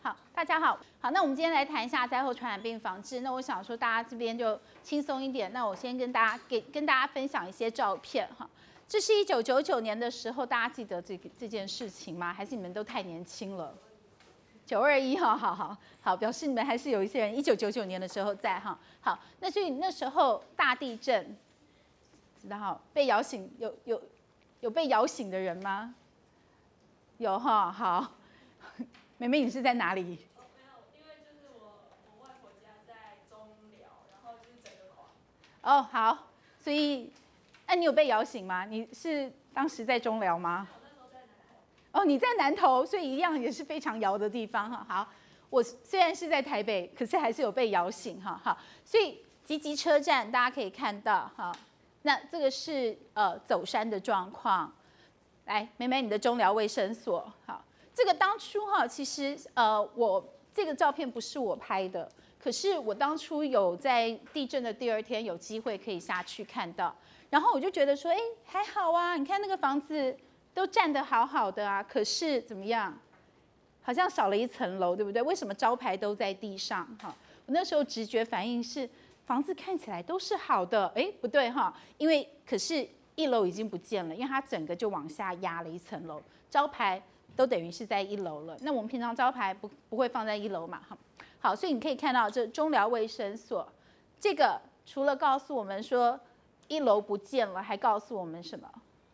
好，大家好。好，那我们今天来谈一下灾后传染病防治。那我想说，大家这边就轻松一点。那我先跟大家分享一些照片哈。这是1999年的时候，大家记得这件事情吗？还是你们都太年轻了？921哈，好，表示你们还是有一些人1999年的时候在哈。好，那所以那时候大地震，知道被摇醒有被摇醒的人吗？有哈，好。妹妹，你是在哪里？ 没有，因为就是我外婆家在中寮，然后就是整个垮。 哦，好，所以，你有被摇醒吗？你是当时在中寮吗？ 我那时候在南投。 哦，你在南投，所以一样也是非常摇的地方哈。好，我虽然是在台北，可是还是有被摇醒哈。好，所以集集车站大家可以看到哈，那这个是走山的状况。来，妹妹，你的中寮卫生所好。这个当初哈，其实我这个照片不是我拍的，可是我当初有在地震的第2天有机会可以下去看到，然后我就觉得说，还好啊，你看那个房子都站得好好的啊，可是怎么样，好像少了一层楼，对不对？为什么招牌都在地上？哈，我那时候直觉反应是房子看起来都是好的，不对哈，因为可是1楼已经不见了，因为它整个就往下压了一层楼，招牌都等于是在1楼了。那我们平常招牌不会放在1楼嘛？好，所以你可以看到这中寮卫生所，这个除了告诉我们说1楼不见了，还告诉我们什么？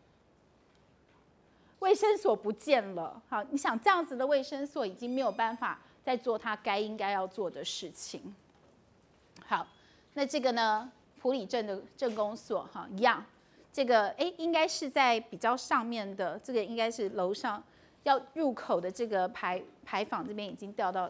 卫生所不见了。好，你想这样子的卫生所已经没有办法再做它应该要做的事情。好，那这个呢，埔里镇的镇公所哈一样，这个应该是在比较上面的，这个应该是楼上。要入口的这个牌坊这边已经掉到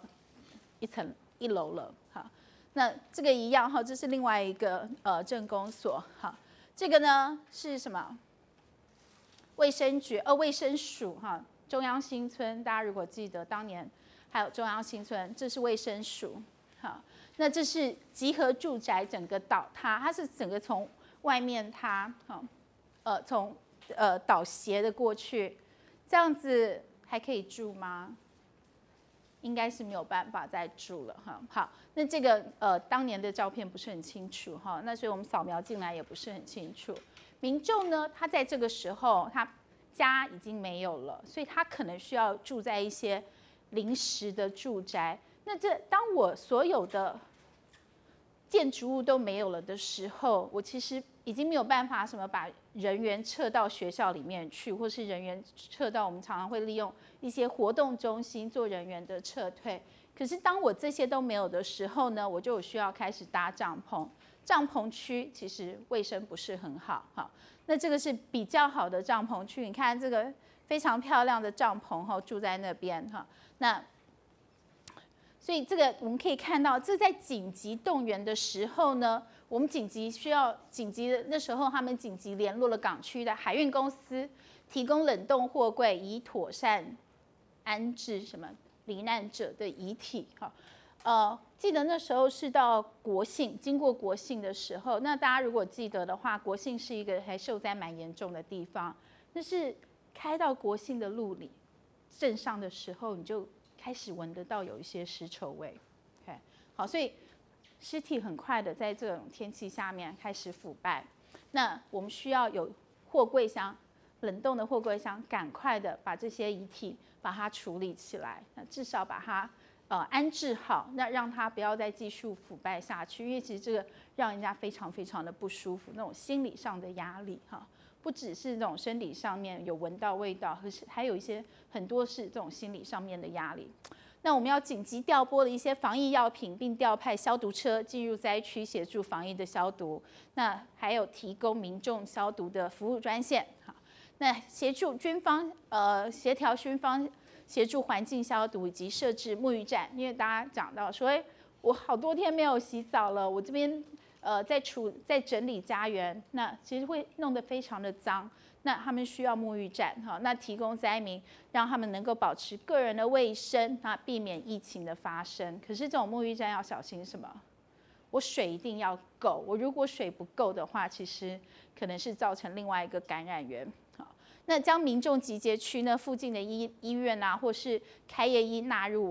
1楼了，好，那这个一样哈，这是另外一个镇公所，好，这个呢是什么？卫生局卫生署哈，中央新村，大家如果记得当年还有中央新村，这是卫生署，好，那这是集合住宅整个倒塌，它是整个从外面塌，好，从倒斜的过去。这样子还可以住吗？应该是没有办法再住了哈。好，那这个当年的照片不是很清楚哈，那所以我们扫描进来也不是很清楚。民众呢，他在这个时候他家已经没有了，所以他可能需要住在一些临时的住宅。那当我所有的建筑物都没有了的时候，我其实已经没有办法把人员撤到学校里面去，或是人员撤到我们常常会利用一些活动中心做人员的撤退。可是当我这些都没有的时候呢，我就需要开始搭帐篷。帐篷区其实卫生不是很好，好，那这个是比较好的帐篷区，你看这个非常漂亮的帐篷哈，住在那边哈，那。所以这个我们可以看到，这在紧急动员的时候呢，我们紧急的那时候，他们紧急联络了港区的海运公司，提供冷冻货柜，以妥善安置罹难者的遗体。记得那时候是到国姓，经过国姓的时候，那大家如果记得的话，国姓是一个还受灾蛮严重的地方，那是开到国姓的路里镇上的时候，你就开始闻得到有一些尸臭味，好，所以尸体很快的在这种天气下面开始腐败。那我们需要有货柜箱，冷冻的货柜箱，赶快的把这些遗体把它处理起来，那至少把它安置好，那让它不要再继续腐败下去，因为其实这个让人家非常非常的不舒服，那种心理上的压力哈。不只是这种生理上面有闻到味道，还有很多是这种心理上面的压力。那我们要紧急调拨了一些防疫药品，并调派消毒车进入灾区协助防疫的消毒。那还有提供民众消毒的服务专线。好，那协助军方协调军方协助环境消毒，以及设置沐浴站。因为大家讲到说，我好多天没有洗澡了，我这边。在整理家园，那其实会弄得非常的脏。那他们需要沐浴站，哈，那提供灾民，让他们能够保持个人的卫生，那避免疫情的发生。可是这种沐浴站要小心什么？我水一定要够，我如果水不够的话，其实可能是造成另外一个感染源。好，那将民众集结区呢附近的医院啊，或是开业医纳入我们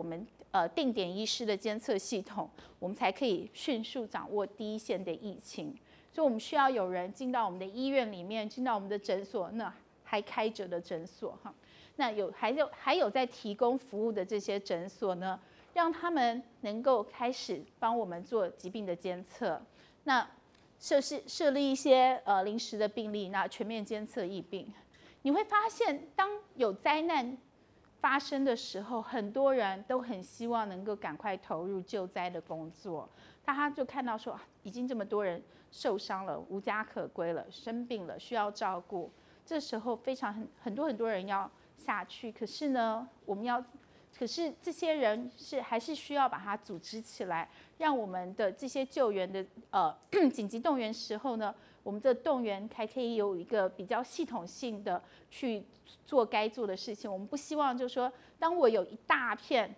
定点医师的监测系统，我们才可以迅速掌握第一线的疫情。所以，我们需要有人进到我们的医院里面，进到我们的诊所，那还开着的诊所哈。那还有在提供服务的这些诊所呢，让他们能够开始帮我们做疾病的监测。那设立一些临时的病例，那全面监测疫病。你会发现，当有灾难发生的时候，很多人都很希望能够赶快投入救灾的工作。他就看到说，已经这么多人受伤了，无家可归了，生病了，需要照顾。这时候很多人要下去，可是呢，可是这些人还是需要把它组织起来，让我们的这些救援的紧急动员时候呢，我们的动员还可以有一个比较系统性的去做该做的事情。我们不希望就是说，当我有一大片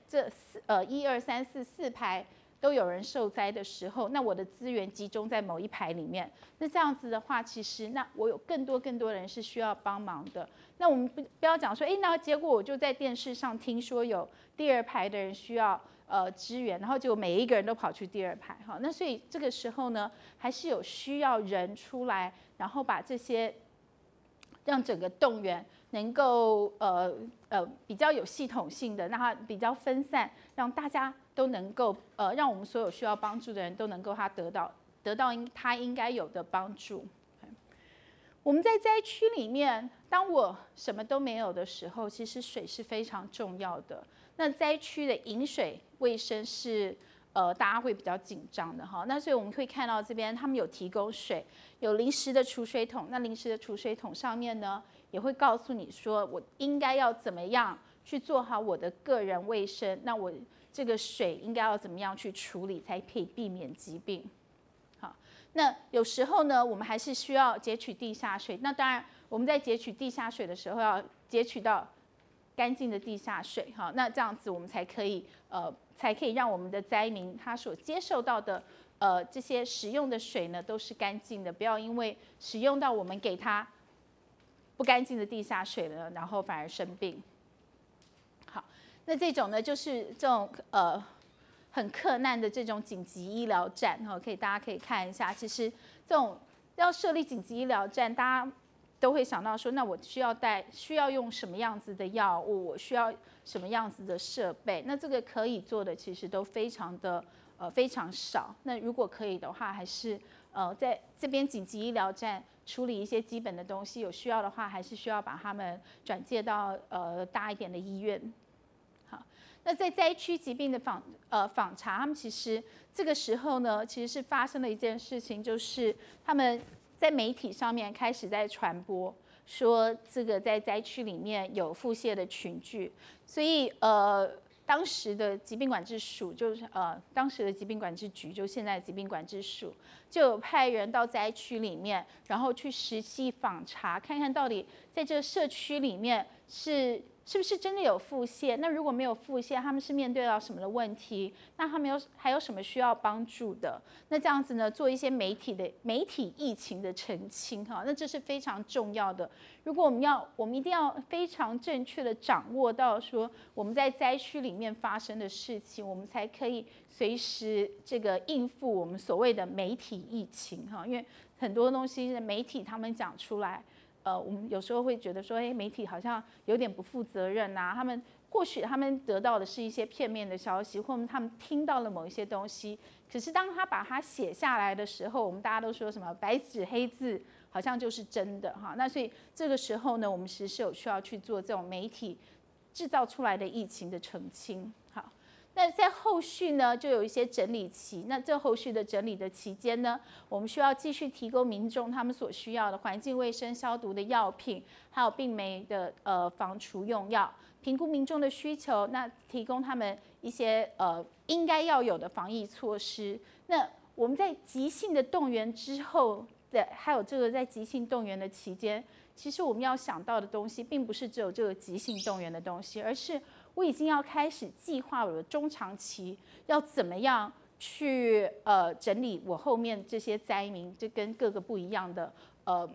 1、2、3、4、4排都有人受灾的时候，那我的资源集中在某一排里面，那这样子的话，其实那我有更多人是需要帮忙的。那我们不要讲说，那结果我就在电视上听说有第2排的人需要支援，然后结果每一个人都跑去第2排哈。那所以这个时候呢，还是有需要人出来，然后把这些让整个动员能够比较有系统性的，让它比较分散，让大家都能够让我们所有需要帮助的人都能够得到他应该有的帮助。我们在灾区里面，当我什么都没有的时候，其实水是非常重要的。那灾区的饮水卫生是大家会比较紧张的哈。那所以我们会看到这边他们有提供水，有临时的储水桶。那临时的储水桶上面呢，也会告诉你说我应该要怎么样去做好我的个人卫生。那我这个水应该要怎么样去处理，才可以避免疾病。好，那有时候呢，我们还是需要截取地下水。那当然，我们在截取地下水的时候，要截取到干净的地下水。好，那这样子我们才可以让我们的灾民他所接受到的这些使用的水呢，都是干净的，不要因为使用到我们给他不干净的地下水了，然后反而生病。好，那这种呢，就是这种很克难的这种紧急医疗站哈，大家可以看一下。其实这种要设立紧急医疗站，大家都会想到说，那我需要用什么样子的药物，我需要什么样子的设备？那这个可以做的其实都非常少。那如果可以的话，还是在这边紧急医疗站处理一些基本的东西，有需要的话，还是需要把他们转介到大一点的医院。好，那在灾区疾病的访查，他们其实这个时候呢，其实是发生了一件事情，就是他们在媒体上面开始在传播，说这个在灾区里面有腹泻的群聚，所以当时的疾病管制署就是当时的疾病管制局，就现在的疾病管制署，就有派人到灾区里面，然后去实际访查，看看到底在这个社区里面是不是真的有腹泻？那如果没有腹泻，他们是面对到什么的问题？那他们还有什么需要帮助的？那这样子呢，做一些媒体疫情的澄清哈，那这是非常重要的。如果我们一定要非常正确的掌握到说我们在灾区里面发生的事情，我们才可以随时这个应付我们所谓的媒体疫情哈，因为很多东西媒体他们讲出来。我们有时候会觉得说，媒体好像有点不负责任呐。或许他们得到的是一些片面的消息，或者他们听到了某一些东西。可是当他把它写下来的时候，我们大家都说什么白纸黑字，好像就是真的哈。那所以这个时候呢，我们其实是有需要去做这种媒体制造出来的疫情的澄清。好。那在后续呢，就有一些整理期。那这后续的整理的期间呢，我们需要继续提供民众他们所需要的环境卫生消毒的药品，还有病媒的防除用药，评估民众的需求，那提供他们一些应该要有的防疫措施。那我们在急性的动员之后的，还有这个在急性动员的期间，其实我们要想到的东西，并不是只有这个急性动员的东西，而是我已经要开始计划我的中长期要怎么样去整理我后面这些灾民，这跟各个不一样的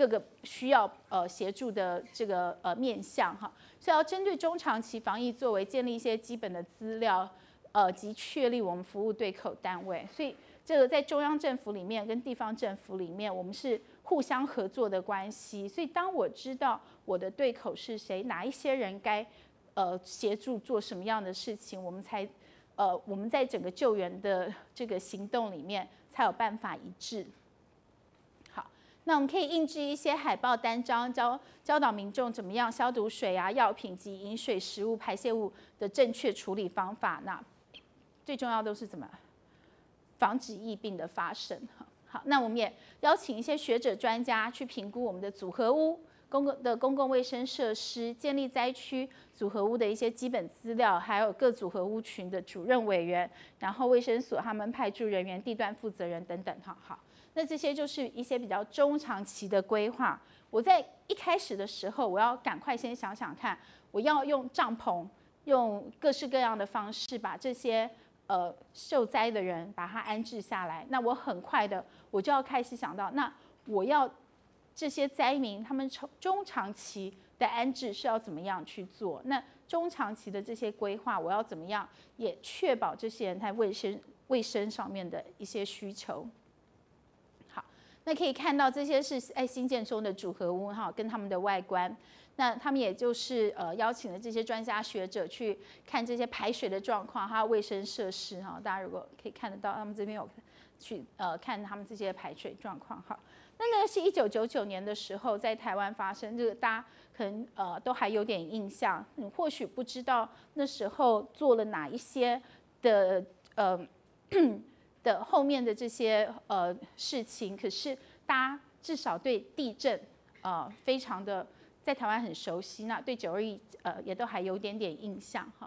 各个需要协助的这个面向哈，所以要针对中长期防疫作为建立一些基本的资料，及确立我们服务对口单位。所以这个在中央政府里面跟地方政府里面，我们是互相合作的关系。所以当我知道我的对口是谁，哪一些人该协助做什么样的事情，我们在整个救援的这个行动里面才有办法一致。好，那我们可以印制一些海报单张，教导民众怎么样消毒水啊、药品及饮水、食物、排泄物的正确处理方法。那最重要都是怎么防止疫病的发生。好，那我们也邀请一些学者专家去评估我们的组合屋公共卫生设施，建立灾区组合屋的一些基本资料，还有各组合屋群的主任委员，然后卫生所他们派驻人员、地段负责人等等。好，那这些就是一些比较中长期的规划。我在一开始的时候，我要赶快先想想看，我要用帐篷，用各式各样的方式把这些受灾的人把他安置下来。那我很快的我就要开始想到，那我要这些灾民他们中长期的安置是要怎么样去做？那中长期的这些规划，我要怎么样也确保这些人在卫生上面的一些需求？好，那可以看到这些是新建中的组合屋哈，跟他们的外观。那他们也就是邀请了这些专家学者去看这些排水的状况，还有卫生设施哈。大家如果可以看得到，他们这边有去看他们这些排水状况哈。那是1999年的时候在台湾发生，这个大家可能都还有点印象。你或许不知道那时候做了哪一些的的后面的这些事情，可是大家至少对地震非常的在台湾很熟悉，那对921也都还有点印象哈。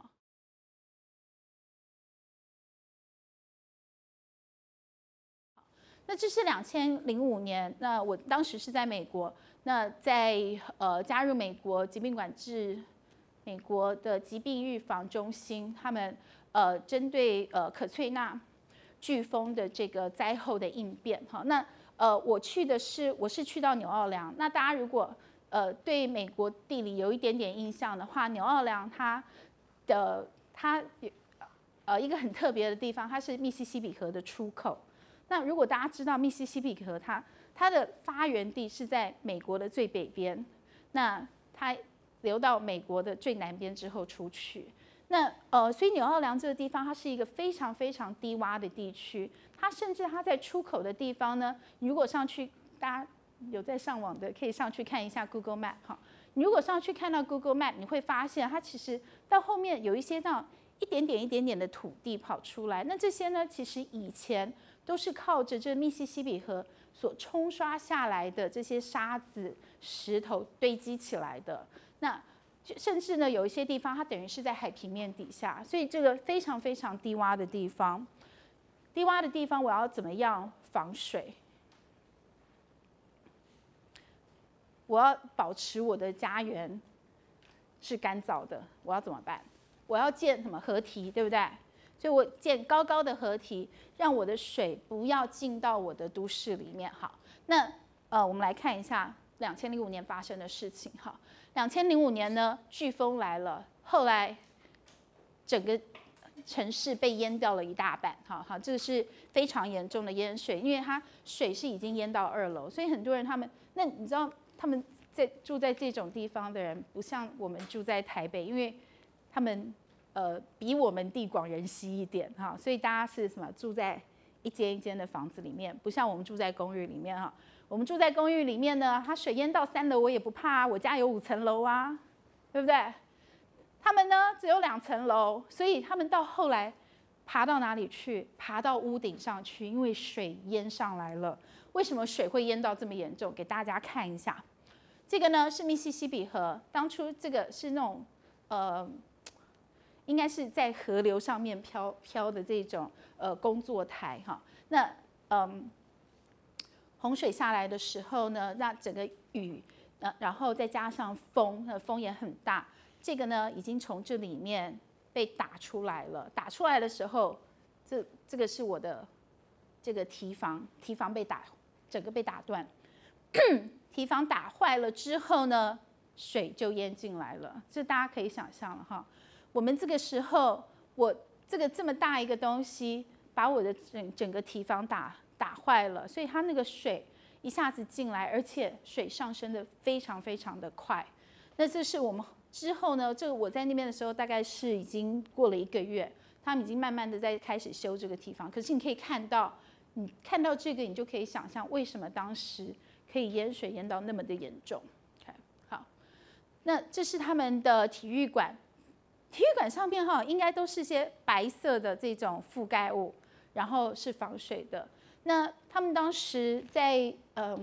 那这是2005年，那我当时是在美国，那在加入美国疾病管制美国的疾病预防中心，他们针对可翠娜飓风的这个灾后的应变哈。那我是去到纽奥良，那大家如果对美国地理有一点印象的话，纽奥良它一个很特别的地方，它是密西西比河的出口。那如果大家知道密西西比河，它的发源地是在美国的最北边，那它流到美国的最南边之后出去。那所以纽奥良这个地方，它是一个非常非常低洼的地区。它甚至它在出口的地方呢，如果上去，大家有在上网的可以上去看一下 Google Map 哈。你如果上去看到 Google Map， 你会发现它其实到后面有一些那种一点点的土地跑出来。那这些呢，其实以前都是靠着这密西西比河所冲刷下来的这些沙子、石头堆积起来的。那甚至呢，有一些地方它等于是在海平面底下，所以这个非常非常低洼的地方。低洼的地方，我要怎么样防水？我要保持我的家园是干燥的，我要怎么办？我要建什么河堤，对不对？所以我建高高的河堤，让我的水不要进到我的都市里面。好，那我们来看一下2005年发生的事情。哈，2005年呢，飓风来了，后来整个城市被淹掉了一大半。好，这是非常严重的淹水，因为它水是已经淹到2楼，所以很多人那你知道他们住在这种地方的人，不像我们住在台北，因为他们比我们地广人稀一点哈，所以大家是什么住在一间一间的房子里面，不像我们住在公寓里面哈。我们住在公寓里面呢，它水淹到3楼我也不怕啊，我家有5层楼啊，对不对？他们呢只有2层楼，所以他们到后来爬到哪里去？爬到屋顶上去，因为水淹上来了。为什么水会淹到这么严重？给大家看一下，这个呢是密西西比河，当初这个是那种应该是在河流上面飘的这种工作台哈。那洪水下来的时候呢，那整个雨，然后再加上风，风也很大。这个呢已经从这里面被打出来了。打出来的时候，这个是我的这个堤防被整个被打断。 堤防打坏了之后呢，水就淹进来了，这大家可以想象了哈。我们这个时候，我这么大一个东西，把我的整个堤防打坏了，所以它那个水一下子进来，而且水上升的非常非常的快。那这是我们之后呢，这个我在那边的时候，大概是已经过了1个月，他们已经慢慢的在开始修这个堤防。可是你可以看到，你看到这个，你就可以想象为什么当时可以淹水淹到那么的严重。好，那这是他们的体育馆，体育馆上面应该都是些白色的这种覆盖物，然后是防水的。那他们当时在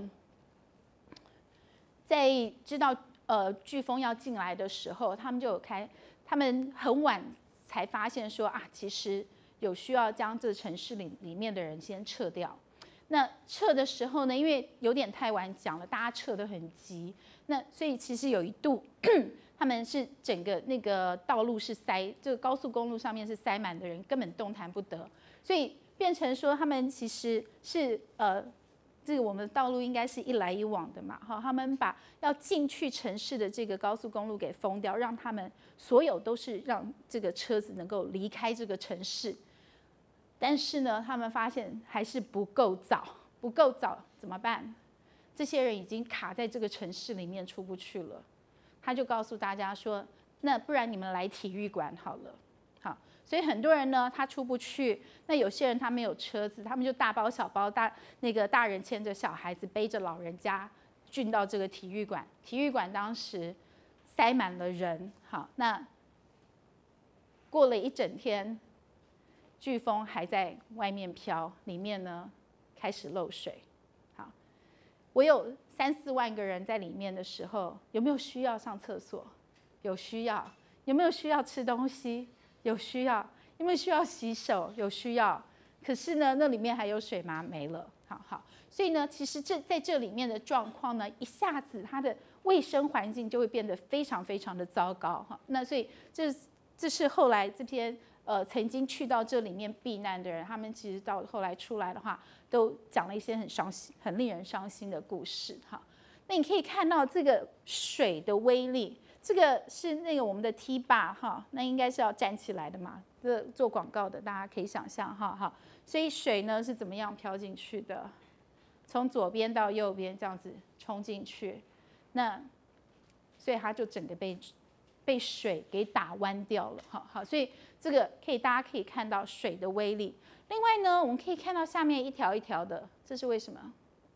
知道飓风要进来的时候，他们很晚才发现说啊，其实有需要将这城市里面的人先撤掉。那撤的时候呢，因为有点太晚讲了，大家撤得很急，那所以其实有一度他们是整个那个道路是这个高速公路上面是塞满的人，根本动弹不得，所以变成说他们其实是这个我们的道路应该是一来一往的嘛，他们把要进去城市的这个高速公路给封掉，让他们所有都是让这个车子能够离开这个城市。但是呢，他们发现还是不够早怎么办？这些人已经卡在这个城市里面出不去了。他就告诉大家说，那不然你们来体育馆好了。好，所以很多人呢，他出不去。那有些人他没有车子，他们就大包小包，大人牵着小孩子，背着老人家进到这个体育馆。体育馆当时塞满了人。好，那过了一整天，飓风还在外面飘，里面呢开始漏水。好，我有3、4万个人在里面的时候，有没有需要上厕所？有需要。有没有需要吃东西？有需要。有没有需要洗手？有需要。可是呢，那里面还有水吗？没了。好，所以呢，其实在这里面的状况呢，一下子它的卫生环境就会变得非常非常的糟糕。那所以这是后来这篇曾经去到这里面避难的人，他们其实到后来出来的话，都讲了一些很令人伤心的故事。那你可以看到这个水的威力。这个是那个我们的梯坝那应该是要站起来的嘛。这做广告的大家可以想象所以水呢是怎么样飘进去的？从左边到右边这样子冲进去，那所以它就整个被水给打弯掉了。好，所以这个大家可以看到水的威力。另外呢，我们可以看到下面一条一条的，这是为什么？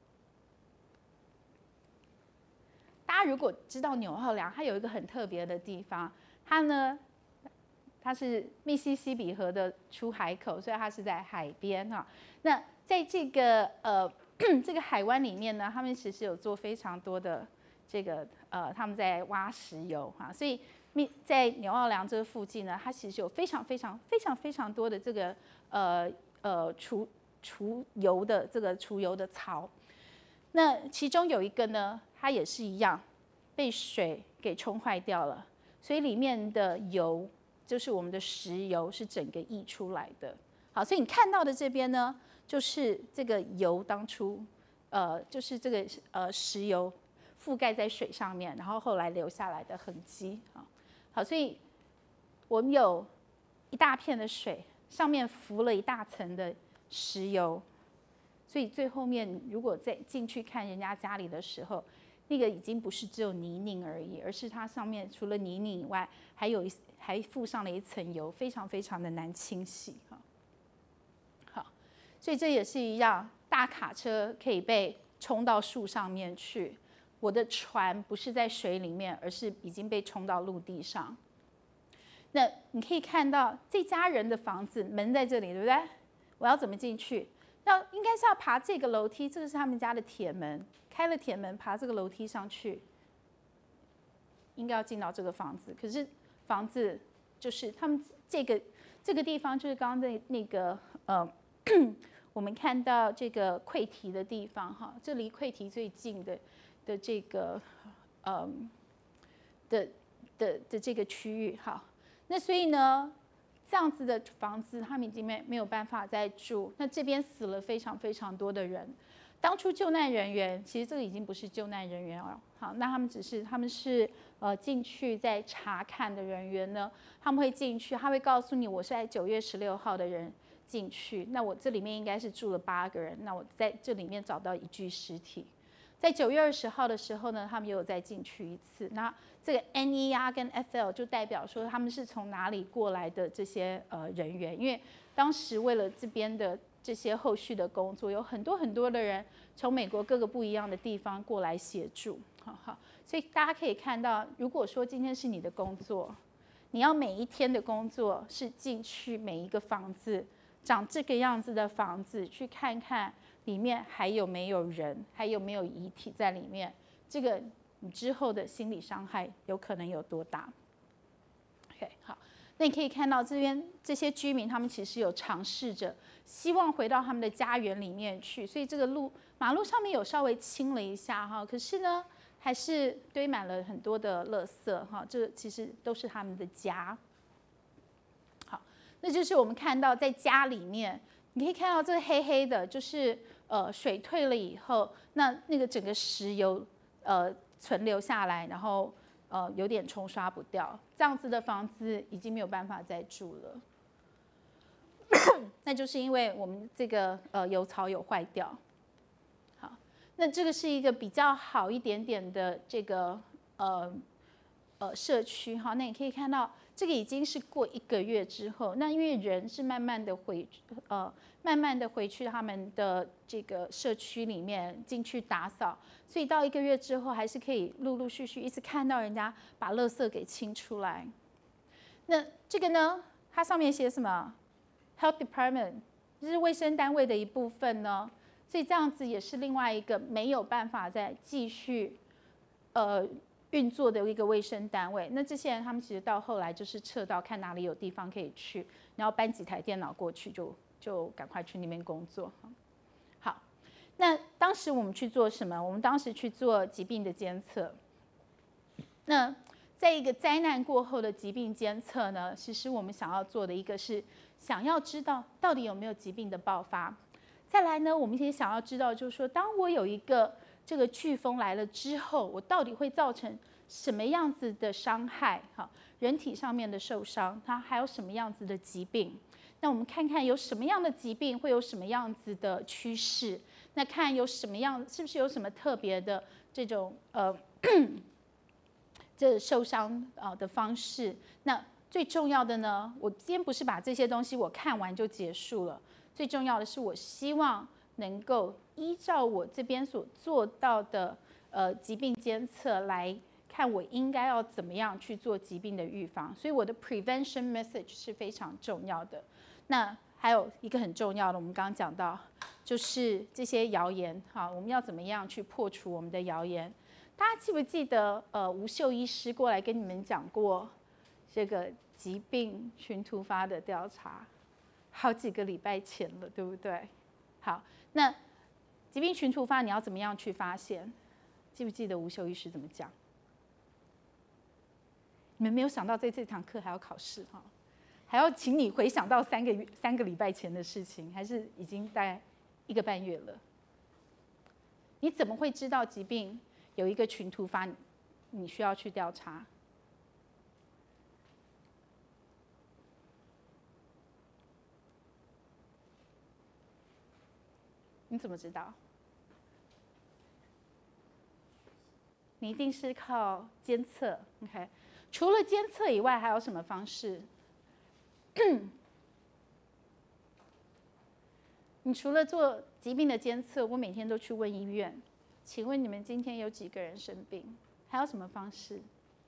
大家如果知道纽奥良，它有一个很特别的地方，它是密西西比河的出海口，所以它是在海边那在这个这个海湾里面呢，他们其实有做非常多的这个他们在挖石油所以在纽奥良这附近呢，它其实有非常多的这个除油的槽。那其中有一个呢，它也是一样被水给冲坏掉了，所以里面的油就是我们的石油是整个溢出来的。好，所以你看到的这边呢，就是这个油当初就是这个石油覆盖在水上面，然后后来留下来的痕迹。好，所以我们有一大片的水，上面浮了一大层的石油。所以最后面，如果再进去看人家家里的时候，那个已经不是只有泥泞而已，而是它上面除了泥泞以外，还附上了一层油，非常的难清洗。好，所以这也是一样，大卡车可以被冲到树上面去，我的船不是在水里面，而是已经被冲到陆地上。那你可以看到这家人的房子门在这里，对不对？我要怎么进去？应该是要爬这个楼梯，这个是他们家的铁门，开了铁门，爬这个楼梯上去，应该要进到这个房子。可是房子就是他们这个地方，就是刚刚那个我们看到这个溃堤的地方这离溃堤最近的这个的这个区域那所以呢，这样子的房子，他们已经没有办法再住。那这边死了非常多的人。 当初救难人员其实这个已经不是救难人员了，好，那他们是进去在查看的人员呢，他们会进去，他会告诉你我是在9月16号的人进去，那我这里面应该是住了8个人，那我在这里面找到1具尸体。在9月20号的时候呢，他们又有再进去一次。那这个 NER 跟 FL 就代表说他们是从哪里过来的这些人员，因为当时为了这边的这些后续的工作，有很多的人从美国各个不一样的地方过来协助。好，所以大家可以看到，如果说今天是你的工作，你要每一天的工作是进去每一个房子，长这个样子的房子，去看看里面还有没有人，还有没有遗体在里面，这个你之后的心理伤害有可能有多大 ？OK， 好，那你可以看到这边这些居民，他们其实有尝试着希望回到他们的家园里面去，所以这个马路上面有稍微清了一下哈，可是呢，还是堆满了很多的垃圾哈，这其实都是他们的家。好，那就是我们看到在家里面，你可以看到这黑黑的，就是水退了以后，那个整个石油存留下来，然后有点冲刷不掉，这样子的房子已经没有办法再住了。那就是因为我们这个油槽有坏掉。好，那这个是一个比较好一点点的这个社区哈，那你可以看到这个已经是过1个月之后，那因为人是慢慢的回去他们的这个社区里面进去打扫，所以到1个月之后还是可以陆陆续续一直看到人家把垃圾给清出来。那这个呢，它上面写什么 ？Health Department 就是卫生单位的一部分呢，所以这样子也是另外一个没有办法再继续运作的一个卫生单位。那这些人他们其实到后来就是撤到看哪里有地方可以去，然后搬几台电脑过去就赶快去那边工作。好，那当时我们去做什么？我们当时去做疾病的监测。那在一个灾难过后的疾病监测呢，其实我们想要做的一个是想要知道到底有没有疾病的爆发。再来呢，我们也想要知道，就是说，当我有一个这个飓风来了之后，我到底会造成什么样子的伤害？哈，人体上面的受伤，它还有什么样子的疾病？那我们看看有什么样的疾病会有什么样子的趋势？那看有什么样，是不是有什么特别的这种这受伤的方式？那最重要的呢，我今天不是把这些东西我看完就结束了，最重要的是我希望能够依照我这边所做到的疾病监测来看，我应该要怎么样去做疾病的预防。所以我的 prevention message 是非常重要的。那还有一个很重要的，我们刚刚讲到，就是这些谣言，哈，我们要怎么样去破除我们的谣言？大家记不记得吴秀医师过来跟你们讲过这个疾病群突发的调查，好几个礼拜前了，对不对？好，那疾病群突发你要怎么样去发现？记不记得吴秀医师怎么讲？你们没有想到在这堂课还要考试哈，还要请你回想到3个礼拜前的事情，还是已经大概1个半月了？你怎么会知道疾病有一个群突发，你需要去调查？你怎么知道？你一定是靠监测 ，OK？ 除了监测以外，还有什么方式？你除了做疾病的监测，我每天都去问医院，请问你们今天有几个人生病？还有什么方式？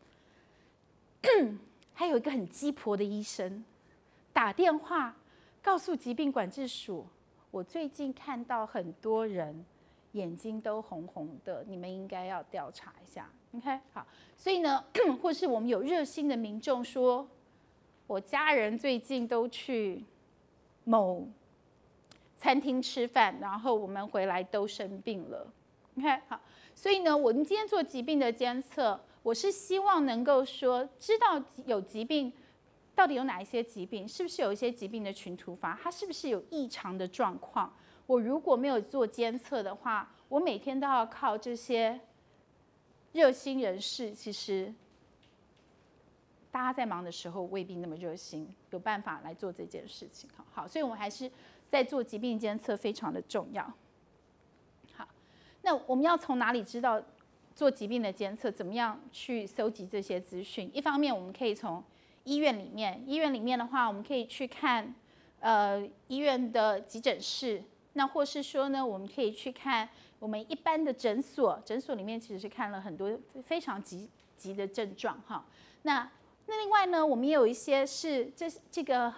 还有一个很鸡婆的医生打电话告诉疾病管制署，我最近看到很多人眼睛都红红的，你们应该要调查一下。OK， 好，所以呢，或是我们有热心的民众说，我家人最近都去某餐厅吃饭，然后我们回来都生病了。OK， 好，所以呢，我们今天做疾病的监测，我是希望能够说，知道有疾病。到底有哪一些疾病？是不是有一些疾病的群突发？它是不是有异常的状况？ 我如果没有做监测的话，我每天都要靠这些热心人士，其实大家在忙的时候未必那么热心，有办法来做这件事情。好，所以我们还是在做疾病监测非常的重要。好，那我们要从哪里知道做疾病的监测？怎么样去搜集这些资讯？一方面，我们可以从医院里面的话，我们可以去看医院的急诊室，那或是说呢，我们可以去看我们一般的诊所，诊所里面其实是看了很多非常急的症状哈。那另外呢，我们也有一些是这个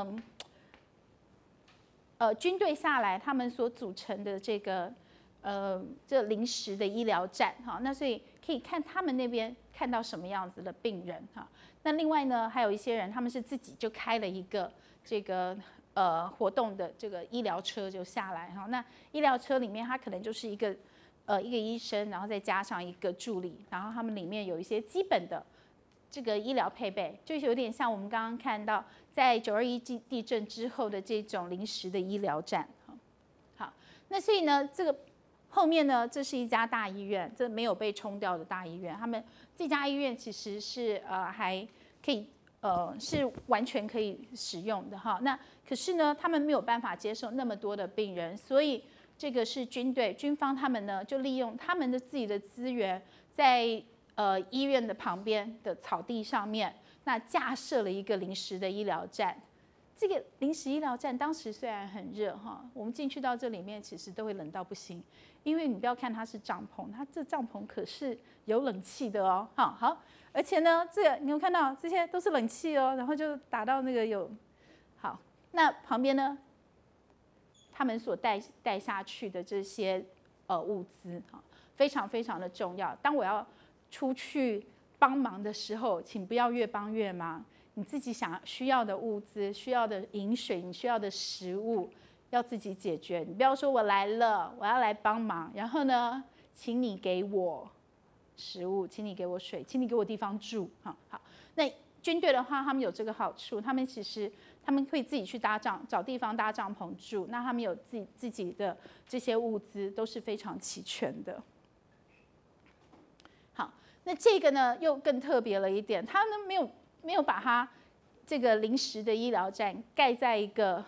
军队下来他们所组成的这个这临时的医疗站哈，那所以可以看他们那边看到什么样子的病人哈。那另外呢，还有一些人他们是自己就开了一个这个活动的这个医疗车就下来哈。那医疗车里面它可能就是一个医生，然后再加上一个助理，然后他们里面有一些基本的这个医疗配备，就是有点像我们刚刚看到在921地震之后的这种临时的医疗站。好，那所以呢，这个后面呢，这是一家大医院，这没有被冲掉的大医院。他们这家医院其实是还可以是完全可以使用的哈。那可是呢，他们没有办法接受那么多的病人，所以这个是军方他们呢就利用他们的自己的资源，在医院的旁边的草地上面，那架设了一个临时的医疗站。这个临时医疗站当时虽然很热哈，我们进去到这里面其实都会冷到不行，因为你不要看它是帐篷，它这帐篷可是有冷气的哦。好，而且呢，这个你有看到这些都是冷气哦，然后就打到那个有好，那旁边呢，他们所带下去的这些物资哈，非常非常的重要。当我要出去帮忙的时候，请不要越帮越忙。你自己需要的物资、需要的饮水、你需要的食物，要自己解决。你不要说我来了，我要来帮忙，然后呢，请你给我食物，请你给我水，请你给我地方住。好，那军队的话，他们有这个好处，他们会自己去找地方搭帐篷住，那他们有自己的这些物资都是非常齐全的。好，那这个呢又更特别了一点，他呢没有把它这个临时的医疗站盖在一个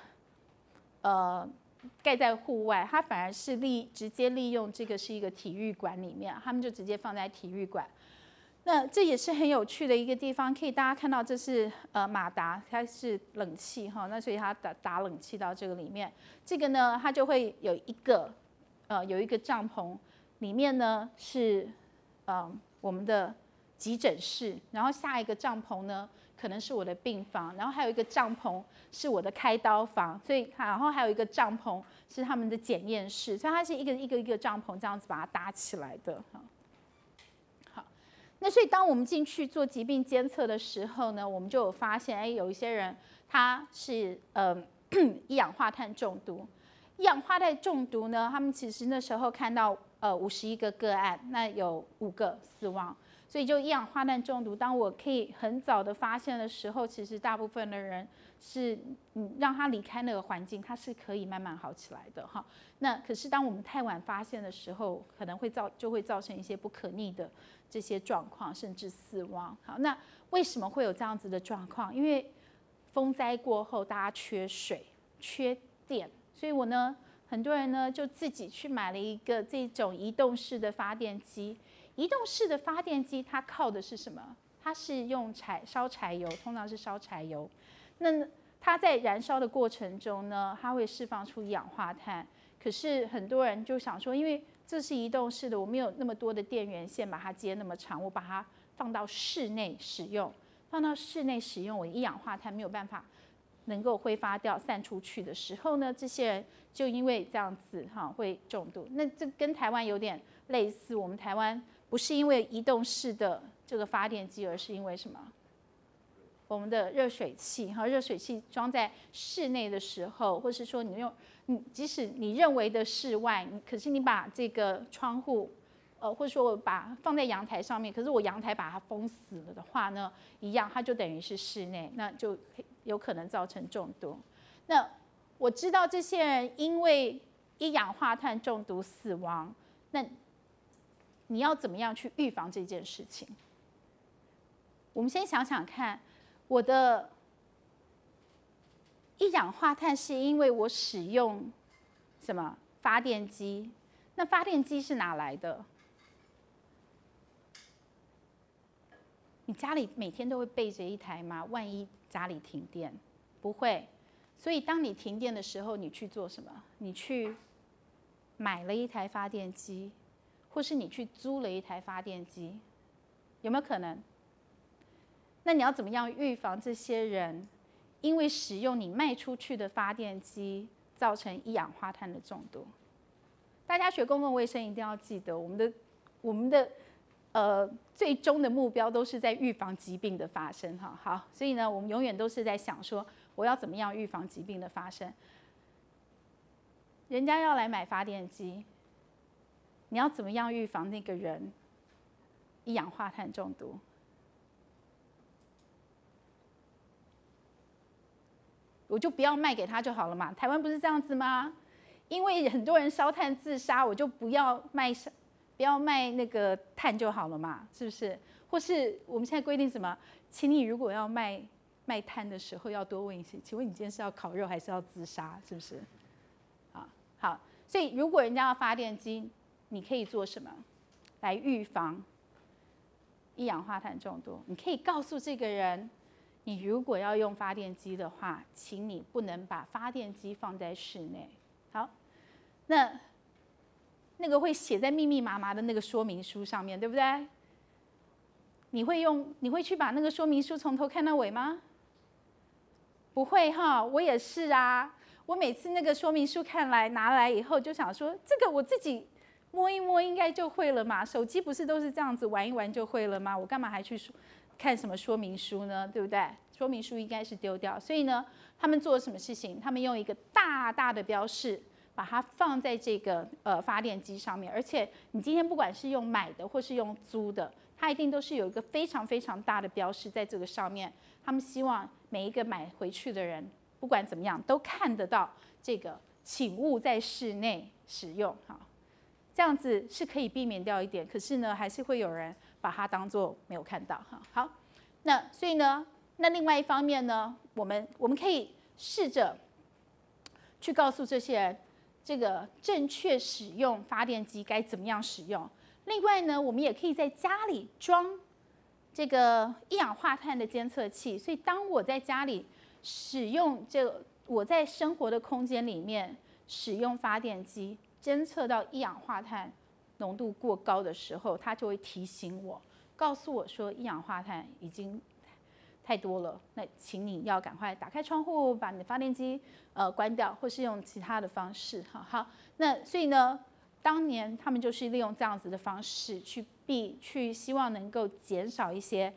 盖在户外，它反而是直接利用这个是一个体育馆里面，他们就直接放在体育馆。那这也是很有趣的一个地方，可以大家看到这是马达，它是冷气哈，那所以它打冷气到这个里面。这个呢，它就会有一个帐篷，里面呢是我们的急诊室，然后下一个帐篷呢可能是我的病房，然后还有一个帐篷是我的开刀房，所以然后还有一个帐篷是他们的检验室，所以它是一个帐篷这样子把它搭起来的。好，那所以当我们进去做疾病监测的时候呢，我们就有发现，有一些人他是一氧化碳中毒。一氧化碳中毒呢，他们其实那时候看到51个个案，那有5个死亡。所以就一氧化碳中毒，当我可以很早的发现的时候，其实大部分的人是让他离开那个环境，他是可以慢慢好起来的哈。那可是当我们太晚发现的时候，可能就会造成一些不可逆的这些状况，甚至死亡。好，那为什么会有这样子的状况？因为风灾过后，大家缺水、缺电，所以很多人呢就自己去买了一个这种移动式的发电机。移动式的发电机，它靠的是什么？它是用烧柴油，通常是烧柴油。那它在燃烧的过程中呢，它会释放出一氧化碳。可是很多人就想说，因为这是移动式的，我没有那么多的电源线把它接那么长，我把它放到室内使用。放到室内使用，我一氧化碳没有办法能够挥发掉、散出去的时候呢，这些人就因为这样子会中毒。那这跟台湾有点类似，我们台湾不是因为移动式的这个发电机，而是因为什么？我们的热水器热水器装在室内的时候，或是说即使你认为的室外，可是你把这个窗户或者说我放在阳台上面，可是我阳台把它封死了的话呢，一样它就等于是室内，那就有可能造成中毒。那我知道这些人因为一氧化碳中毒死亡，那你要怎么样去预防这件事情？我们先想想看，我的一氧化碳是因为我使用什么发电机？那发电机是哪来的？你家里每天都会备着一台吗？万一家里停电，不会。所以当你停电的时候，你去做什么？你去买了一台发电机，或是你去租了一台发电机，有没有可能？那你要怎么样预防这些人因为使用你卖出去的发电机造成一氧化碳的中毒？大家学公共卫生一定要记得，我们的最终的目标都是在预防疾病的发生哈。好，所以呢，我们永远都是在想说，我要怎么样预防疾病的发生？人家要来买发电机，你要怎么样预防那个人一氧化碳中毒？我就不要卖给他就好了嘛。台湾不是这样子吗？因为很多人烧炭自杀，我就不要卖那个碳就好了嘛，是不是？或是我们现在规定什么？请你如果要卖炭的时候，要多问一些，请问你今天是要烤肉还是要自杀？是不是？好，所以如果人家要发电机，你可以做什么来预防一氧化碳中毒？你可以告诉这个人，你如果要用发电机的话，请你不能把发电机放在室内。好，那个会写在密密麻麻的那个说明书上面，对不对？你会去把那个说明书从头看到尾吗？不会哈，我也是啊。我每次那个说明书拿来以后，就想说，这个我自己摸一摸应该就会了嘛。手机不是都是这样子玩一玩就会了吗？我干嘛还去看什么说明书呢？对不对？说明书应该是丢掉。所以呢，他们做了什么事情？他们用一个大大的标示，把它放在这个发电机上面。而且你今天不管是用买的或是用租的，它一定都是有一个非常非常大的标示在这个上面。他们希望每一个买回去的人，不管怎么样，都看得到这个，请勿在室内使用。好，这样子是可以避免掉一点，可是呢，还是会有人把它当作没有看到。好，那所以呢，那另外一方面呢，我们可以试着去告诉这些人，这个正确使用发电机该怎么样使用。另外呢，我们也可以在家里装这个一氧化碳的监测器，所以当我在家里使用我在生活的空间里面使用发电机，侦测到一氧化碳浓度过高的时候，它就会提醒我，告诉我说一氧化碳已经太多了，那请你要赶快打开窗户，把你的发电机关掉，或是用其他的方式。好，那所以呢，当年他们就是利用这样子的方式去希望能够减少一些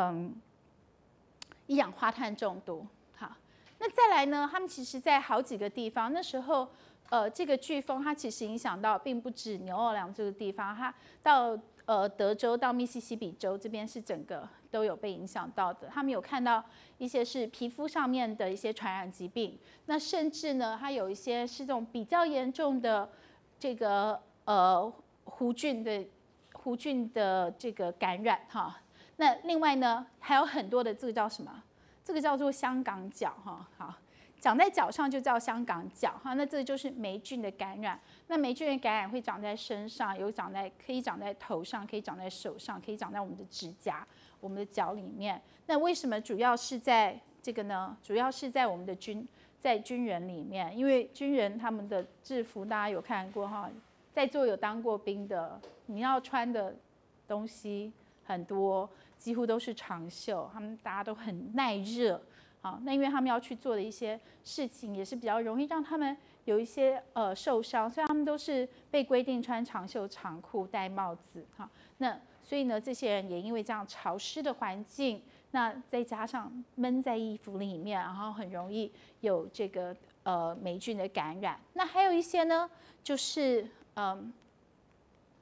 一氧化碳中毒。好，那再来呢，他们其实在好几个地方，那时候这个飓风它其实影响到并不止纽奥良这个地方，它到德州到密西西比州这边是整个都有被影响到的。他们有看到一些是皮肤上面的一些传染疾病，那甚至呢，它有一些是这种比较严重的这个弧菌的这个感染哈。那另外呢，还有很多的这个叫什么？这个叫做香港脚哈。好，长在脚上就叫香港脚哈。那这就是霉菌的感染。那霉菌的感染会长在身上，可以长在头上，可以长在手上，可以长在我们的指甲、我们的脚里面。那为什么主要是在这个呢？主要是在我们的军人里面，因为军人他们的制服大家有看过哈，在座有当过兵的，你要穿的东西很多，几乎都是长袖，他们大家都很耐热。好，那因为他们要去做的一些事情，也是比较容易让他们有一些受伤，所以他们都是被规定穿长袖长裤、戴帽子。好，那所以呢，这些人也因为这样潮湿的环境，那再加上闷在衣服里面，然后很容易有这个霉菌的感染。那还有一些呢，就是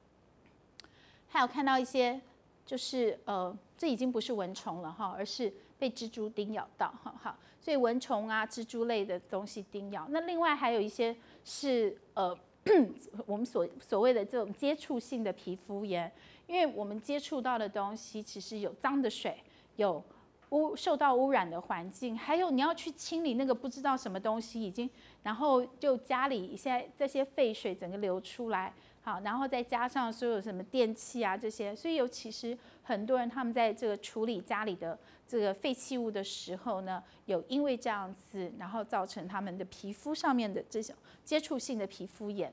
还有看到一些就是这已经不是蚊虫了哈，而是被蜘蛛叮咬到，好，所以蚊虫啊、蜘蛛类的东西叮咬。那另外还有一些是我们所谓的这种接触性的皮肤炎，因为我们接触到的东西其实有脏的水，有受到污染的环境，还有你要去清理那个不知道什么东西已经，然后就家里现在这些废水整个流出来，好，然后再加上所有什么电器啊这些，所以其实很多人他们在这个处理家里的这个废弃物的时候呢，有因为这样子，然后造成他们的皮肤上面的这种接触性的皮肤炎。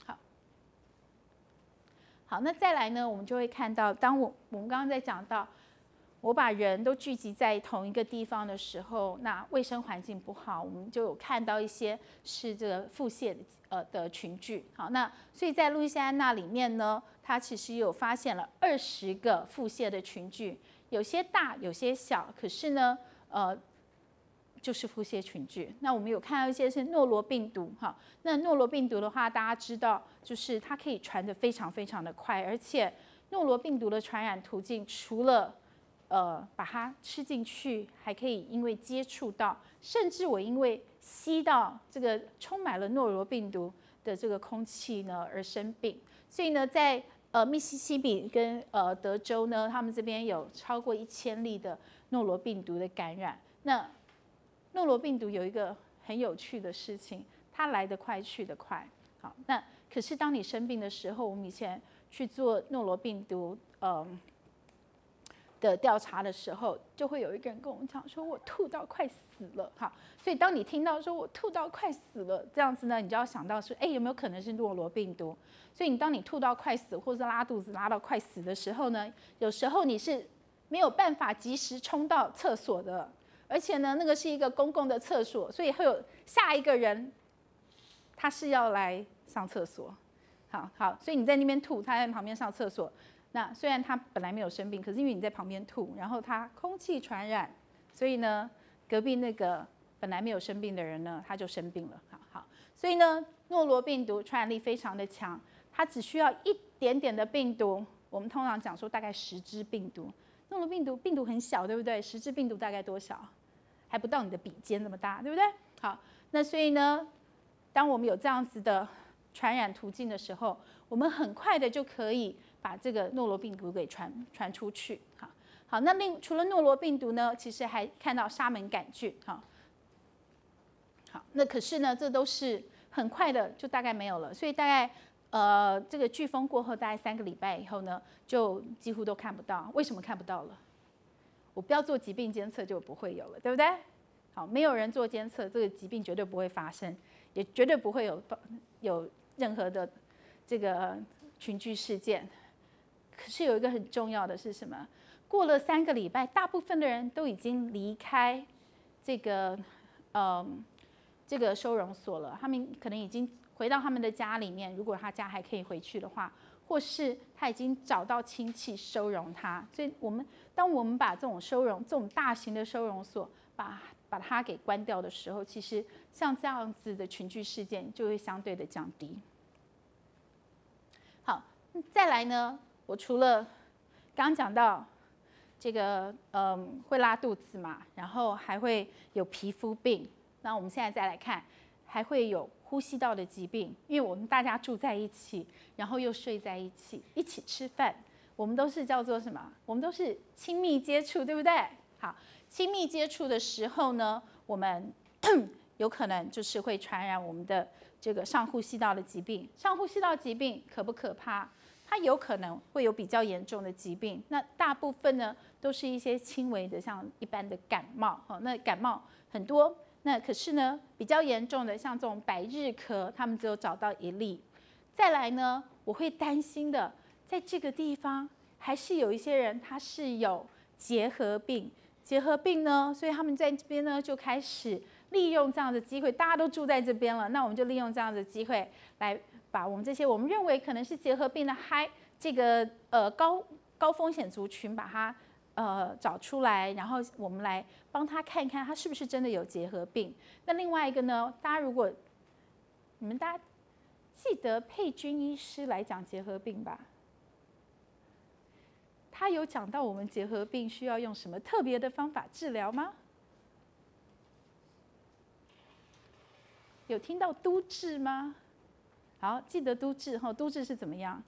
好，那再来呢，我们就会看到，当我们刚刚在讲到，我把人都聚集在同一个地方的时候，那卫生环境不好，我们就有看到一些是这个腹泻的群聚。好，那所以在路易斯安那里面呢，它其实有发现了20个腹泻的群聚，有些大，有些小，可是呢，就是腹泻群聚。那我们有看到一些是诺罗病毒，哈，那诺罗病毒的话，大家知道，就是它可以传得非常非常的快，而且诺罗病毒的传染途径除了把它吃进去，还可以因为接触到，甚至我因为吸到这个充满了诺罗病毒的这个空气呢而生病。所以呢，在密西西比跟德州呢，他们这边有超过1000例的诺罗病毒的感染。那诺罗病毒有一个很有趣的事情，它来得快，去得快。好，那可是当你生病的时候，我们以前去做诺罗病毒的调查的时候，就会有一个人跟我们讲说，我吐到快死了。好，所以当你听到说我吐到快死了这样子呢，你就要想到是，有没有可能是诺罗病毒？所以当你吐到快死，或是拉肚子拉到快死的时候呢，有时候你是没有办法及时冲到厕所的。而且呢，那个是一个公共的厕所，所以会有下一个人，他是要来上厕所。好，所以你在那边吐，他在旁边上厕所。那虽然他本来没有生病，可是因为你在旁边吐，然后他空气传染，所以呢，隔壁那个本来没有生病的人呢，他就生病了。好，所以呢，诺罗病毒传染力非常的强，它只需要一点点的病毒，我们通常讲说大概10只病毒。诺罗病毒很小，对不对？10只病毒大概多小？还不到你的笔尖那么大，对不对？好，那所以呢，当我们有这样子的传染途径的时候，我们很快的就可以把这个诺罗病毒给传出去。好，那除了诺罗病毒呢，其实还看到沙门杆菌。好，那可是呢，这都是很快的就大概没有了，所以大概这个飓风过后大概3个礼拜以后呢，就几乎都看不到。为什么看不到了？我不要做疾病监测就不会有了，对不对？好，没有人做监测，这个疾病绝对不会发生，也绝对不会有任何的这个群聚事件。可是有一个很重要的是什么？过了3个礼拜，大部分的人都已经离开这个收容所了，他们可能已经回到他们的家里面，如果他家还可以回去的话。或是他已经找到亲戚收容他，所以当我们把这种大型的收容所把它给关掉的时候，其实像这样子的群聚事件就会相对的降低。好，再来呢，我除了刚刚讲到这个会拉肚子嘛，然后还会有皮肤病，那我们现在再来看，还会有呼吸道的疾病，因为我们大家住在一起，然后又睡在一起，一起吃饭，我们都是叫做什么？我们都是亲密接触，对不对？好，亲密接触的时候呢，我们有可能就是会传染我们的这个上呼吸道的疾病。上呼吸道疾病可不可怕？它有可能会有比较严重的疾病，那大部分呢都是一些轻微的，像一般的感冒。那感冒很多。那可是呢，比较严重的像这种百日咳，他们只有找到1例。再来呢，我会担心的，在这个地方还是有一些人他是有结核病。结核病呢，所以他们在这边呢就开始利用这样的机会，大家都住在这边了，那我们就利用这样的机会来把我们这些我们认为可能是结核病的高风险族群把它找出来，然后我们来帮他看看他是不是真的有结核病。那另外一个呢，大家记得佩君医师来讲结核病吧？ 他有讲到我们结核病需要用什么特别的方法治疗吗？有听到都治吗？好，记得都治哈。都治是怎么样？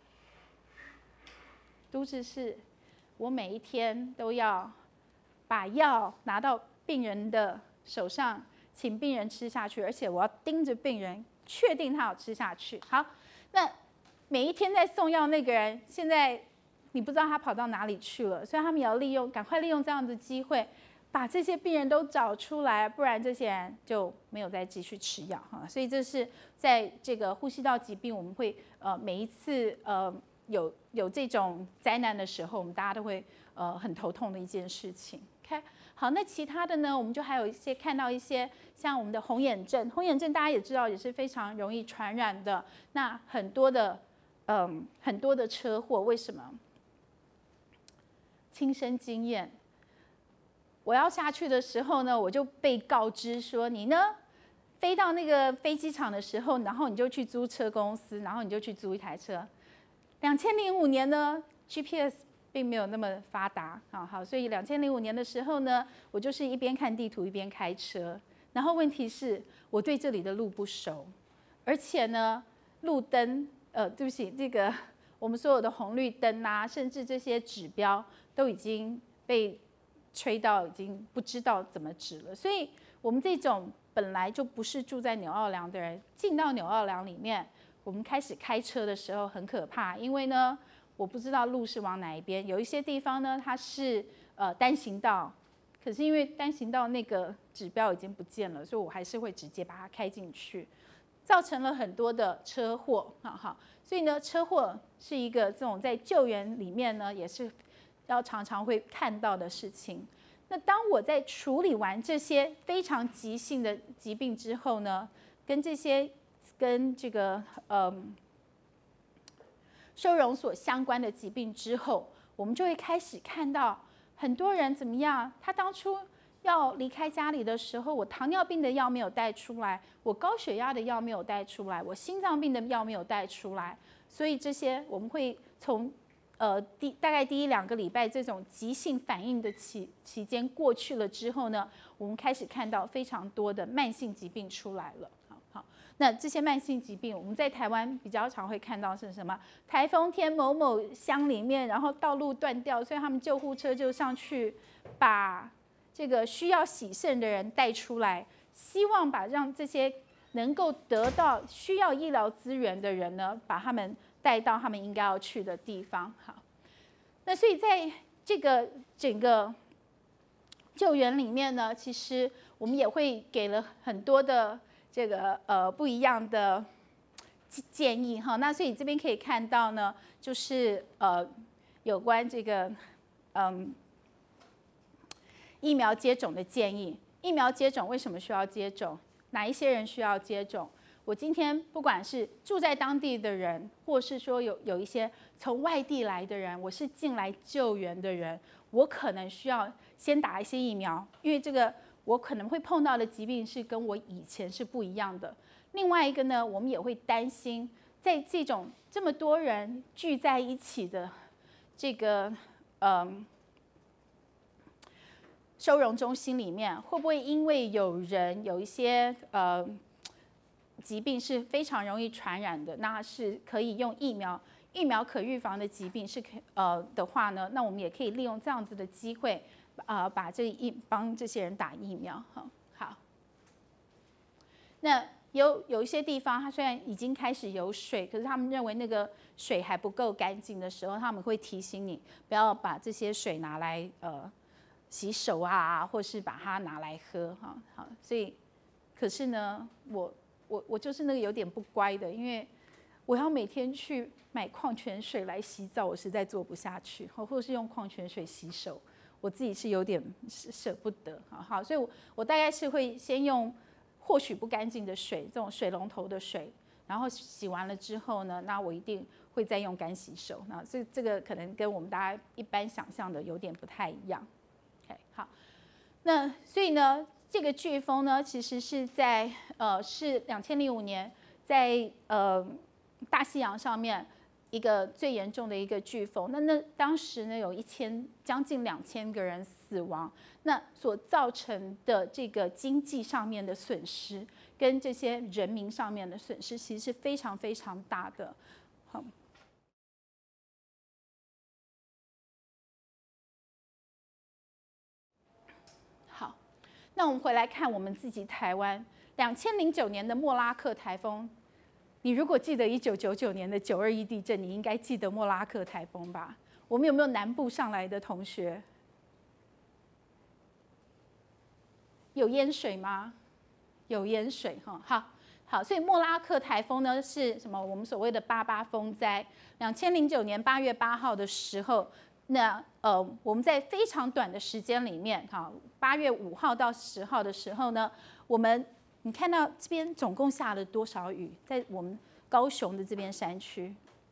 都治是我每一天都要把药拿到病人的手上，请病人吃下去，而且我要盯着病人，确定他有吃下去。好，那每一天在送药那个人，现在你不知道他跑到哪里去了，所以他们也要赶快利用这样的机会，把这些病人都找出来，不然这些人就没有再继续吃药哈。所以这是在这个呼吸道疾病，我们会每一次有这种灾难的时候，我们大家都会很头痛的一件事情。OK， 好，那其他的呢，我们就还有看到一些像我们的红眼症，红眼症大家也知道也是非常容易传染的。那很多的车祸，为什么？亲身经验。我要下去的时候呢，我就被告知说，你呢飞到那个飞机场的时候，然后你就去租车公司，然后你就去租一台车。2005年呢 ，GPS 并没有那么发达啊，好，所以2005年的时候呢，我就是一边看地图一边开车。然后问题是我对这里的路不熟，而且呢，路灯，对不起，这个我们所有的红绿灯啊，甚至这些指标都已经被吹到已经不知道怎么指了。所以我们这种本来就不是住在纽奥良的人，进到纽奥良里面，我们开始开车的时候很可怕，因为呢，我不知道路是往哪一边。有一些地方呢，它是单行道，可是因为单行道那个指标已经不见了，所以我还是会直接把它开进去，造成了很多的车祸。好，所以呢，车祸是一个这种在救援里面呢，也是要常常会看到的事情。那当我在处理完这些非常急性的疾病之后呢，跟这个收容所相关的疾病之后，我们就会开始看到很多人怎么样？他当初要离开家里的时候，我糖尿病的药没有带出来，我高血压的药没有带出来，我心脏病的药没有带出来，所以这些我们会从大概第1-2个礼拜这种急性反应的期间过去了之后呢，我们开始看到非常多的慢性疾病出来了。好，那这些慢性疾病，我们在台湾比较常会看到是什么？台风天某某乡里面，然后道路断掉，所以他们救护车就上去把这个需要洗肾的人带出来，希望让这些能够得到需要医疗资源的人呢，把他们带到他们应该要去的地方。好，那所以在这个整个救援里面呢，其实我们也会给了很多的这个不一样的建议哈。那所以这边可以看到呢，就是有关这个疫苗接种的建议。疫苗接种为什么需要接种？哪一些人需要接种？我今天不管是住在当地的人，或是说有一些从外地来的人，我是进来救援的人，我可能需要先打一些疫苗，因为这个我可能会碰到的疾病是跟我以前是不一样的。另外一个呢，我们也会担心，在这么多人聚在一起的这个收容中心里面，会不会因为有一些疾病是非常容易传染的，那是可以用疫苗可预防的疾病的话呢，那我们也可以利用这样子的机会，把帮这些人打疫苗。好，那有一些地方，它虽然已经开始有水，可是他们认为那个水还不够干净的时候，他们会提醒你不要把这些水拿来洗手啊，或是把它拿来喝。好，所以可是呢，我就是那个有点不乖的，因为我要每天去买矿泉水来洗澡，我实在做不下去，或者是用矿泉水洗手，我自己是有点舍不得。好，所以我大概是会先用或许不干净的水，这种水龙头的水，然后洗完了之后呢，那我一定会再用干洗手。那这个可能跟我们大家一般想象的有点不太一样。OK， 好，那所以呢，这个飓风呢，其实是是2005年在大西洋上面一个最严重的一个飓风。那当时呢有将近2000个人死亡，那所造成的这个经济上面的损失跟这些人民上面的损失，其实是非常非常大的。好。好，那我们回来看我们自己台湾2009年的莫拉克台风。你如果记得1999年的921地震，你应该记得莫拉克台风吧？我们有没有南部上来的同学？有淹水吗？有淹水哈。好，所以莫拉克台风呢是什么？我们所谓的88风灾。2009年8月8号的时候，那我们在非常短的时间里面，哈，8月5号到10号的时候呢，你看到这边总共下了多少雨？在我们高雄的这边山区，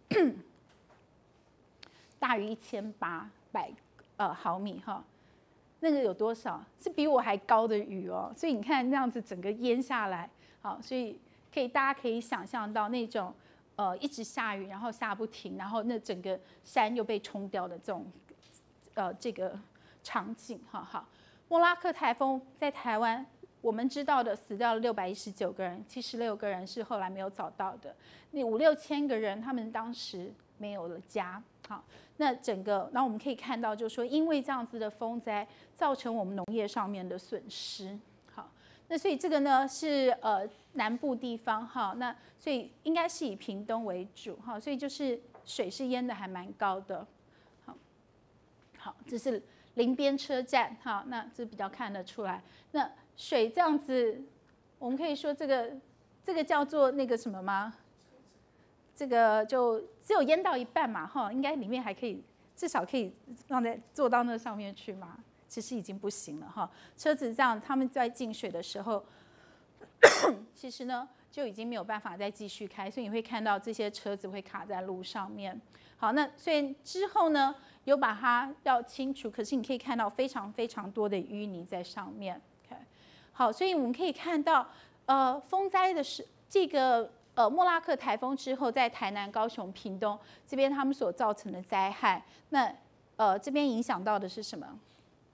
大于1800毫米哈。那个有多少？是比我还高的雨哦。所以你看这样子整个淹下来，好，所以大家可以想象到那种一直下雨，然后下不停，然后那整个山又被冲掉的这种这个场景哈。好，莫拉克台风在台湾。我们知道的死掉了619个人，76个人是后来没有找到的。那5、6千个人，他们当时没有了家。好，那我们可以看到，就是说，因为这样子的风灾，造成我们农业上面的损失。好，那所以这个呢是南部地方哈，那所以应该是以屏东为主哈，所以就是水是淹的还蛮高的。好，这是林边车站哈，那这比较看得出来。那水这样子，我们可以说这个叫做那个什么吗？这个就只有淹到一半嘛，哈，应该里面还可以，至少可以坐到那上面去嘛。其实已经不行了哈。车子这样，他们在进水的时候，其实呢就已经没有办法再继续开，所以你会看到这些车子会卡在路上面。好，那所以之后呢有把它要清除，可是你可以看到非常非常多的淤泥在上面。好，所以我们可以看到，风灾的是这个莫拉克台风之后，在台南、高雄、屏东这边他们所造成的灾害，那这边影响到的是什么？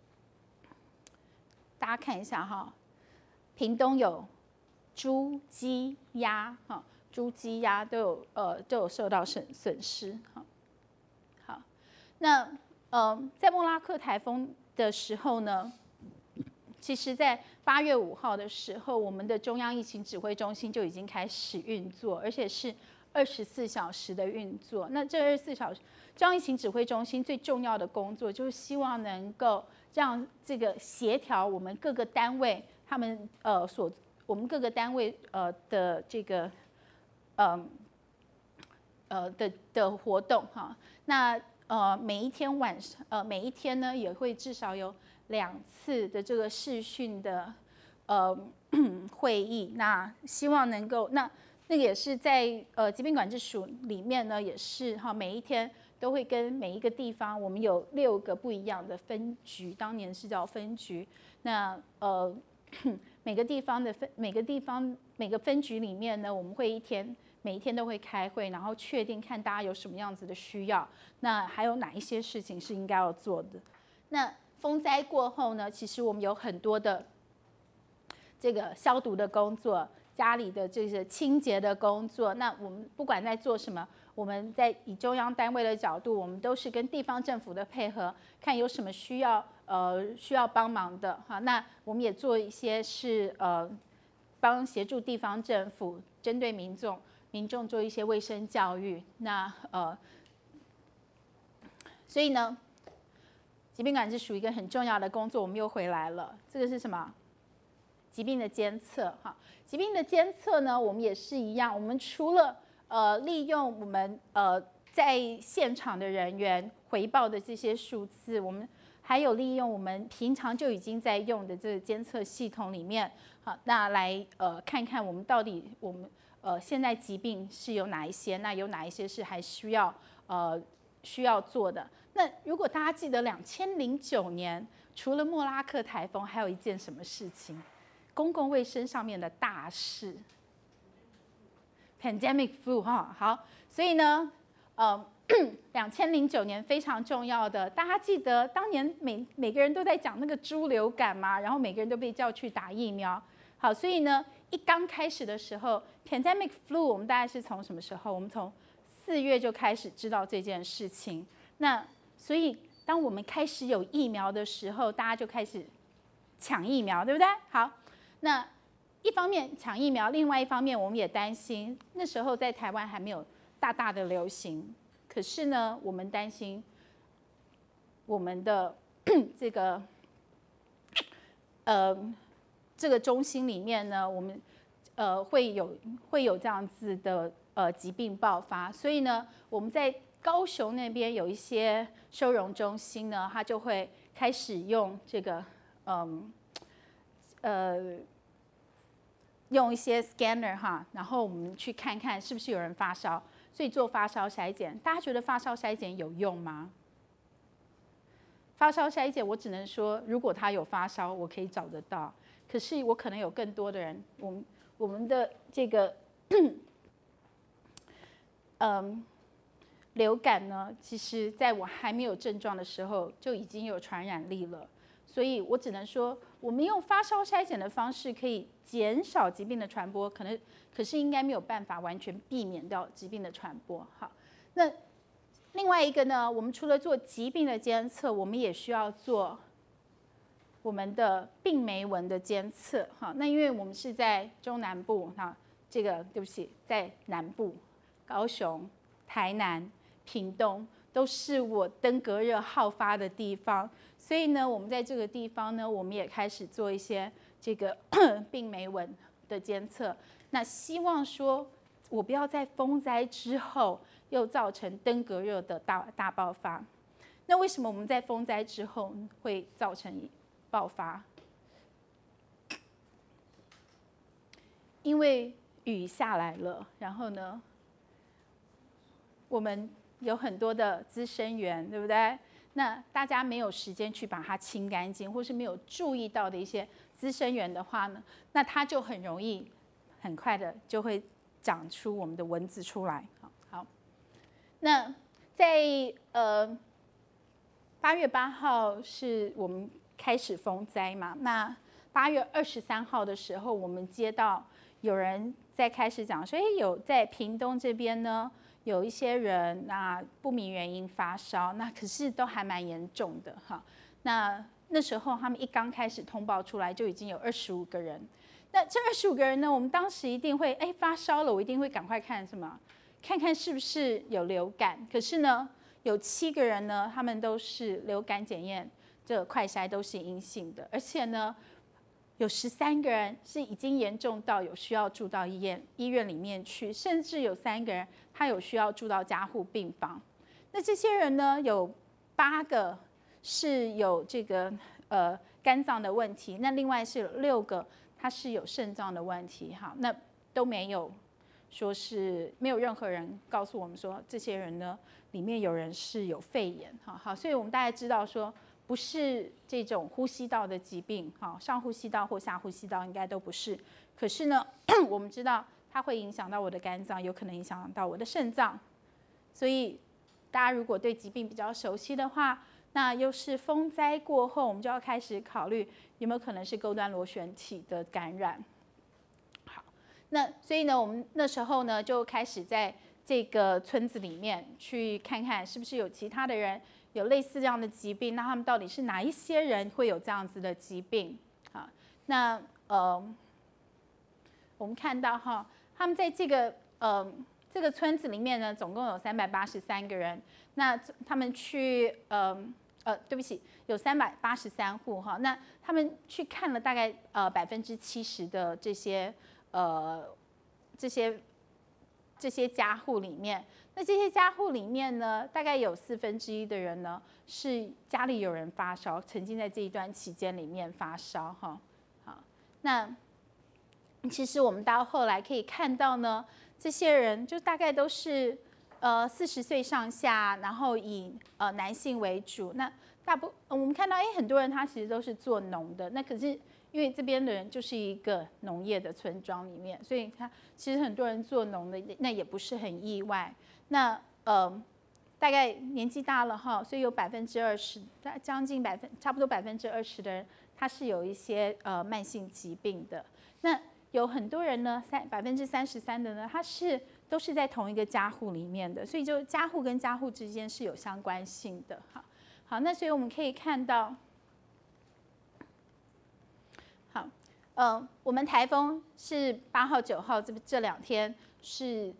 大家看一下哈，屏东有猪、鸡、鸭，哈，猪、鸡、鸭都有受到损失，好，那在莫拉克台风的时候呢？其实，在8月5号的时候，我们的中央疫情指挥中心就已经开始运作，而且是24小时的运作。那这24小时，中央疫情指挥中心最重要的工作，就是希望能够让这个协调我们各个单位他们我们各个单位的这个的活动哈。那每一天每一天呢也会至少有2次的这个视讯的会议，那希望能够那个也是在疾病管制署里面呢，也是哈每一天都会跟每一个地方，我们有6个不一样的分局，当年是叫分局。那每个分局里面呢，我们会每一天都会开会，然后确定看大家有什么样子的需要，那还有哪一些事情是应该要做的。那风灾过后呢，其实我们有很多的这个消毒的工作，家里的这些清洁的工作。那我们不管在做什么，我们在以中央单位的角度，我们都是跟地方政府的配合，看有什么需要帮忙的哈。那我们也做一些是协助地方政府针对民众做一些卫生教育。那所以呢，疾病管制属于一个很重要的工作，我们又回来了。这个是什么？疾病的监测哈。疾病的监测呢，我们也是一样。我们除了利用我们在现场的人员回报的这些数字，我们还有利用我们平常就已经在用的这个监测系统里面，好，那来看看我们到底现在疾病是有哪一些，那有哪一些是还需要做的。那如果大家记得2009年，除了莫拉克台风，还有一件什么事情？公共卫生上面的大事 ，pandemic flu 哈。好，所以呢， 2009年非常重要的，大家记得当年每个人都在讲那个猪流感嘛，然后每个人都被叫去打疫苗。好，所以呢，一刚开始的时候 ，pandemic flu 我们大概是从什么时候？我们从4月就开始知道这件事情。那所以当我们开始有疫苗的时候，大家就开始抢疫苗，对不对？好，那一方面抢疫苗，另外一方面我们也担心，那时候在台湾还没有大的流行。可是呢，我们担心我们的这个这个中心里面呢，我们会有这样子的疾病爆发，所以呢，我们在高雄那边有一些收容中心呢，它就会开始用这个用一些 scanner 哈，然后我们去看看是不是有人发烧。所以做发烧筛检，大家觉得发烧筛检有用吗？发烧筛检，我只能说，如果他有发烧，我可以找得到。可是我可能有更多的人，我们的这个流感呢，其实在我还没有症状的时候就已经有传染力了。所以我只能说，我们用发烧筛检的方式可以减少疾病的传播，可是应该没有办法完全避免掉疾病的传播。好，那另外一个呢，我们除了做疾病的监测，我们也需要做我们的病媒蚊的监测。好，那因为我们是在中南部，哈，这个对不起，在南部，高雄、台南、屏东都是我登革热好发的地方。所以呢，我们在这个地方呢，我们也开始做一些这个病媒蚊的监测。那希望说，我不要在风灾之后又造成登革热的大爆发。那为什么我们在风灾之后会造成爆发？因为雨下来了，然后呢，我们有很多的滋生源，对不对？那大家没有时间去把它清干净，或是没有注意到的一些滋生源的话呢，那它就很容易、很快的就会长出我们的蚊子出来。好，那在8月8号是我们开始风灾嘛？那8月23号的时候，我们接到有人在开始讲说，有在屏东这边呢。有一些人那不明原因发烧，那可是都还蛮严重的哈。那时候他们一刚开始通报出来，就已经有25个人。那这25个人呢，我们当时一定会发烧了，我一定会赶快看什么，看看是不是有流感。可是呢，有7个人呢，他们都是流感检验这个快筛都是阴性的，而且呢，有13个人是已经严重到有需要住到医院里面去，甚至有3个人他有需要住到加护病房。那这些人呢，有8个是有这个肝脏的问题，那另外是有6个他是有肾脏的问题。好，那都没有说是没有任何人告诉我们说这些人呢里面有人是有肺炎。好，所以我们大概知道说。不是这种呼吸道的疾病，上呼吸道或下呼吸道应该都不是。可是呢，我们知道它会影响到我的肝脏，有可能影响到我的肾脏。所以大家如果对疾病比较熟悉的话，那又是风灾过后，我们就要开始考虑有没有可能是钩端螺旋体的感染。好，那所以呢，我们那时候呢就开始在这个村子里面去看看是不是有其他的人。有类似这样的疾病，那他们到底是哪一些人会有这样子的疾病？啊，那我们看到哈，他们在这个村子里面呢，总共有383个人。那他们去对不起，有383户哈。那他们去看了大概70%的这些家户里面。那这些家户里面呢，大概有1/4的人呢是家里有人发烧，曾经在这一段期间里面发烧哈。好，那其实我们到后来可以看到呢，这些人就大概都是40岁上下，然后以男性为主。那我们看到很多人他其实都是做农的，那可是因为这边的人就是一个农业的村庄里面，所以他其实很多人做农的，那也不是很意外。那大概年纪大了哈，所以有20%，将近差不多20%的人，他是有一些慢性疾病的。那有很多人呢，33%的呢，他都是在同一个家户里面的，所以就家户跟家户之间是有相关性的。好，那所以我们可以看到，我们台风是8号、9号这2天是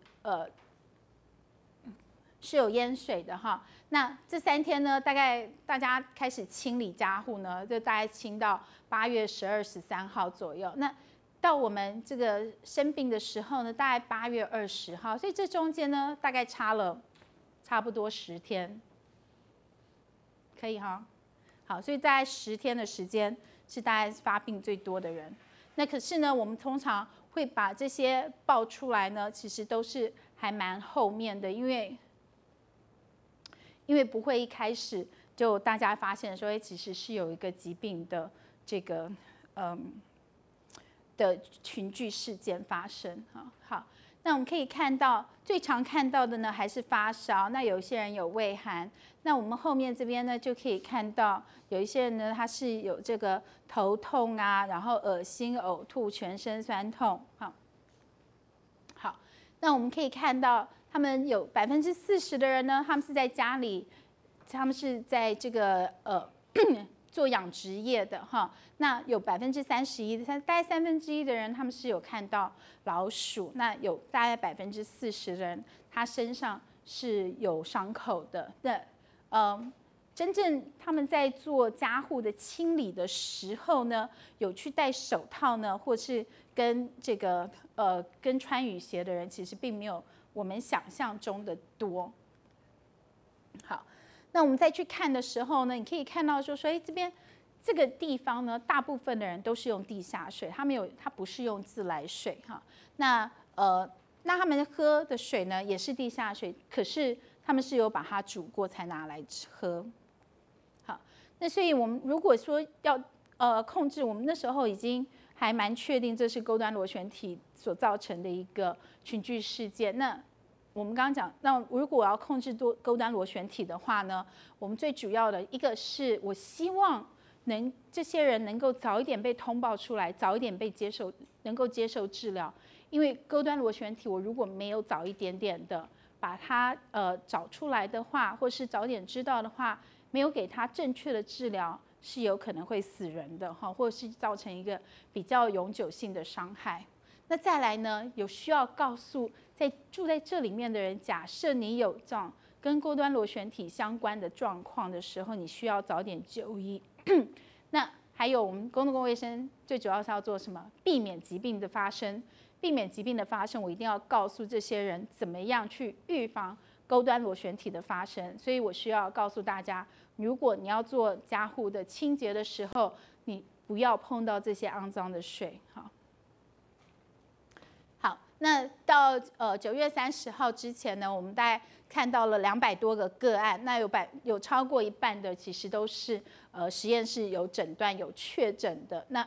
有淹水的哈。那这3天呢，大概大家开始清理家户呢，就大概清到8月12、13号左右。那到我们这个生病的时候呢，大概8月20号，所以这中间呢，大概差不多10天，可以哈。好，所以大概10天的时间是大概发病最多的人。那可是呢，我们通常会把这些报出来呢，其实都是还蛮后面的，因为不会一开始就大家发现说，其实是有一个疾病的这个的群聚事件发生啊。好，那我们可以看到最常看到的呢还是发烧，那有一些人有畏寒，那我们后面这边呢就可以看到有一些人呢他是有这个头痛啊，然后恶心、呕吐、全身酸痛。好，那我们可以看到他们有40%的人呢，他们是在家里，他们是在这个做养殖业的哈。那有31%，大概1/3的人他们是有看到老鼠。那有大概40%的人，他身上是有伤口的。那真正他们在做家户的清理的时候呢，有去戴手套呢，或是跟这个跟穿雨鞋的人，其实并没有我们想象中的多。好，那我们再去看的时候呢，你可以看到说，这边这个地方呢，大部分的人都是用地下水，它不是用自来水哈。那他们喝的水呢，也是地下水，可是他们是有把它煮过才拿来喝。好，那所以我们如果说要控制，我们那时候已经还蛮确定这是钩端螺旋体所造成的一个群聚事件。那我们刚刚讲，那如果我要控制钩端螺旋体的话呢，我们最主要的一个是我希望这些人能够早一点被通报出来，早一点能够接受治疗。因为钩端螺旋体，我如果没有早一点点的把它找出来的话，或是早点知道的话，没有给他正确的治疗，是有可能会死人的哈，或者是造成一个比较永久性的伤害。那再来呢，有需要告诉住在这里面的人，假设你有这样跟钩端螺旋体相关的状况的时候，你需要早点就医。那还有我们公共卫生最主要是要做什么？避免疾病的发生。避免疾病的发生，我一定要告诉这些人怎么样去预防钩端螺旋体的发生。所以我需要告诉大家，如果你要做家户的清洁的时候，你不要碰到这些肮脏的水。好，那到9月30号之前呢，我们大概看到了200多个个案，那有超过一半的其实都是实验室有诊断有确诊的。那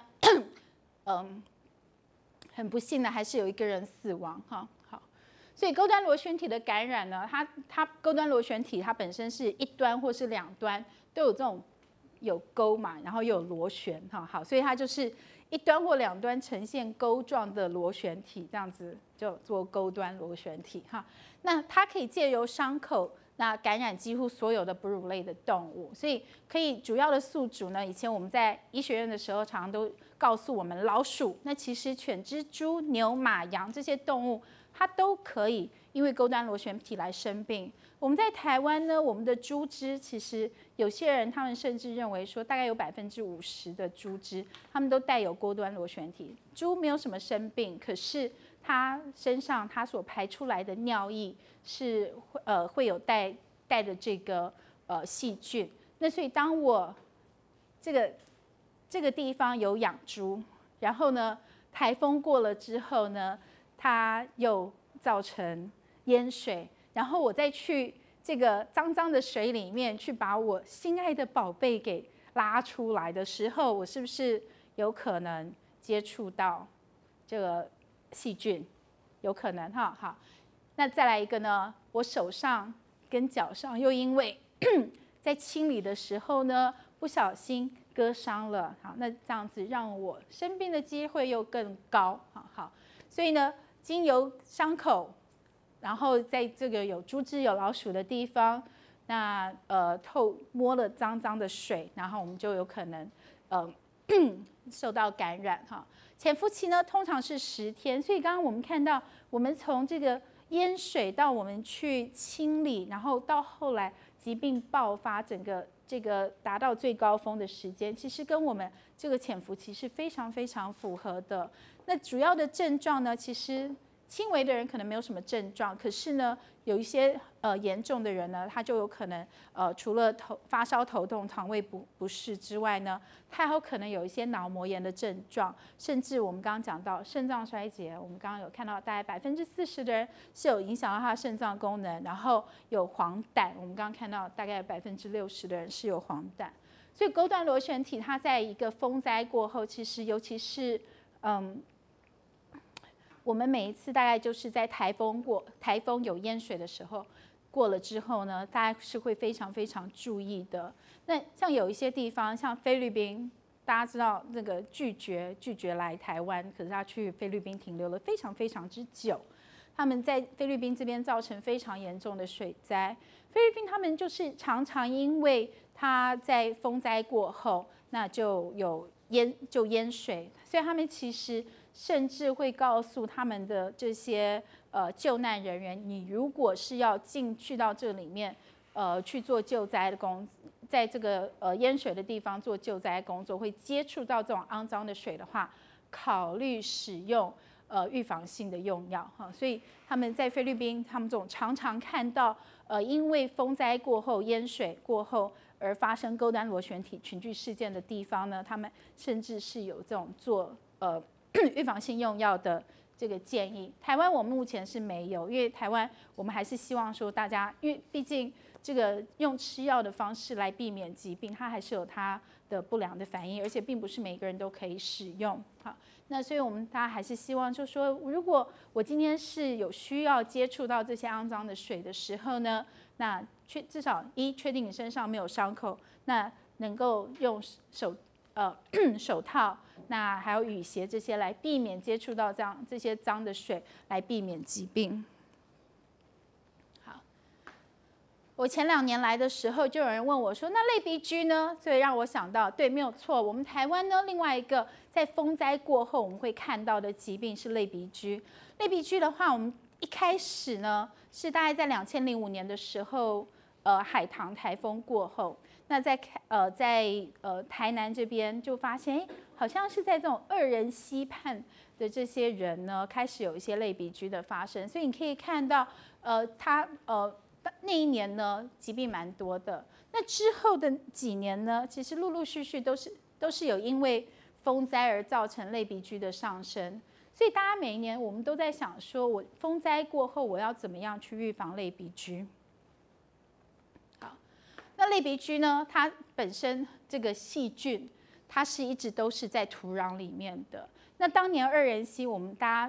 很不幸的，还是有一个人死亡哈。好，所以钩端螺旋体的感染呢，它钩端螺旋体它本身是一端或是2端都有这种有钩嘛，然后又有螺旋哈。好，所以它就是一端或2端呈现钩状的螺旋体，这样子就做钩端螺旋体哈。那它可以借由伤口那感染几乎所有的哺乳类的动物，所以可以主要的宿主呢，以前我们在医学院的时候，常常都告诉我们老鼠，那其实犬只、猪、牛、马、羊这些动物，它都可以因为钩端螺旋体来生病。我们在台湾呢，我们的猪只其实有些人他们甚至认为说，大概有50%的猪只，他们都带有钩端螺旋体。猪没有什么生病，可是它身上它所排出来的尿液是会有带着这个细菌。那所以当我这个地方有养猪，然后呢台风过了之后呢，它又造成淹水，然后我再去这个脏脏的水里面去把我心爱的宝贝给拉出来的时候，我是不是有可能接触到这个细菌？有可能哈。好，那再来一个呢，我手上跟脚上又因为在清理的时候呢，不小心割伤了，好，那这样子让我生病的机会又更高，好，所以呢，经由伤口，然后在这个有猪只、有老鼠的地方，那摸了脏脏的水，然后我们就有可能受到感染哈。潜伏期呢通常是10天，所以刚刚我们看到，我们从这个淹水到我们去清理，然后到后来疾病爆发，整个这个达到最高峰的时间，其实跟我们这个潜伏期是非常非常符合的。那主要的症状呢，其实轻微的人可能没有什么症状，可是呢，有一些严重的人呢，他就有可能除了发烧、头痛、肠胃不适之外呢，他还有可能有一些脑膜炎的症状，甚至我们刚刚讲到肾脏衰竭，我们刚刚有看到大概40%的人是有影响到他的肾脏功能，然后有黄疸，我们刚刚看到大概60%的人是有黄疸，所以钩端螺旋体它在一个风灾过后，其实尤其是我们每一次大概就是在台风有淹水的时候过了之后呢，大家是会非常非常注意的。那像有一些地方，像菲律宾，大家知道那个拒绝来台湾，可是他去菲律宾停留了非常非常之久。他们在菲律宾这边造成非常严重的水灾。菲律宾他们就是常常因为他在风灾过后，那就淹水，所以他们其实甚至会告诉他们的这些救难人员，你如果是要去到这里面去做救灾的在这个淹水的地方做救灾工作，会接触到这种肮脏的水的话，考虑使用预防性的用药哈。所以他们在菲律宾，他们这种常常看到因为风灾过后淹水过后而发生钩端螺旋体群聚事件的地方呢，他们甚至是有这种做预防性用药的这个建议。台湾我们目前是没有，因为台湾我们还是希望说大家，因为毕竟这个用吃药的方式来避免疾病，它还是有它的不良的反应，而且并不是每个人都可以使用。好，那所以我们大家还是希望，就说如果我今天是有需要接触到这些肮脏的水的时候呢，那至少确定你身上没有伤口，那能够用手套，那还有雨鞋这些来避免接触到这些脏的水，来避免疾病。好，我前2年来的时候，就有人问我说：“那类鼻疽呢？”所以让我想到，对，没有错，我们台湾呢，另外一个在风灾过后我们会看到的疾病是类鼻疽。类鼻疽的话，我们一开始呢是大概在2005年的时候，海棠台风过后。那在台南这边就发现，好像是在这种2人溪畔的这些人呢，开始有一些类鼻疽的发生。所以你可以看到，那一年呢，疾病蛮多的。那之后的几年呢，其实陆陆续续都是有因为风灾而造成类鼻疽的上升。所以大家每一年我们都在想说，我风灾过后我要怎么样去预防类鼻疽？那类鼻疽呢？它本身这个细菌，它是一直都是在土壤里面的。那当年2人溪，我们大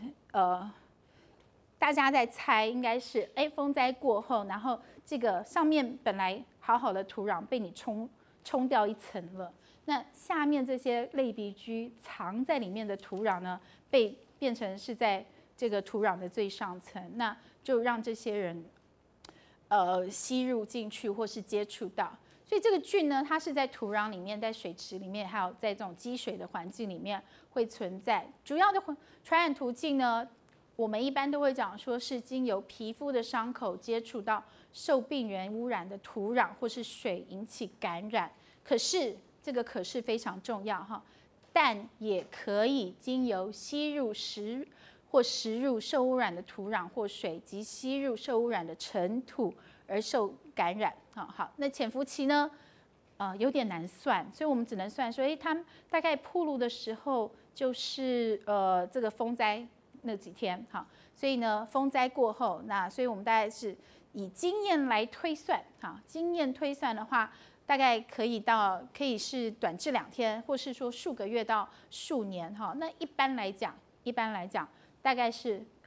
家在猜，应该是风灾过后，然后这个上面本来好好的土壤被你冲掉一层了，那下面这些类鼻疽藏在里面的土壤呢，变成是在这个土壤的最上层，那就让这些人吸入进去或是接触到，所以这个菌呢，它是在土壤里面、在水池里面，还有在这种积水的环境里面会存在。主要的传染途径呢，我们一般都会讲说是经由皮肤的伤口接触到受病原污染的土壤或是水引起感染。可是这个可是非常重要哈，但也可以经由吸入食入受污染的土壤或水及吸入受污染的尘土而受感染。好，那潜伏期呢，有点难算，所以我们只能算说，他们大概暴露的时候就是这个风灾那几天，好，所以呢风灾过后，那所以我们大概是以经验来推算，好，经验推算的话，大概可以是短至2天，或是说数个月到数年，哈，那一般来讲。大概是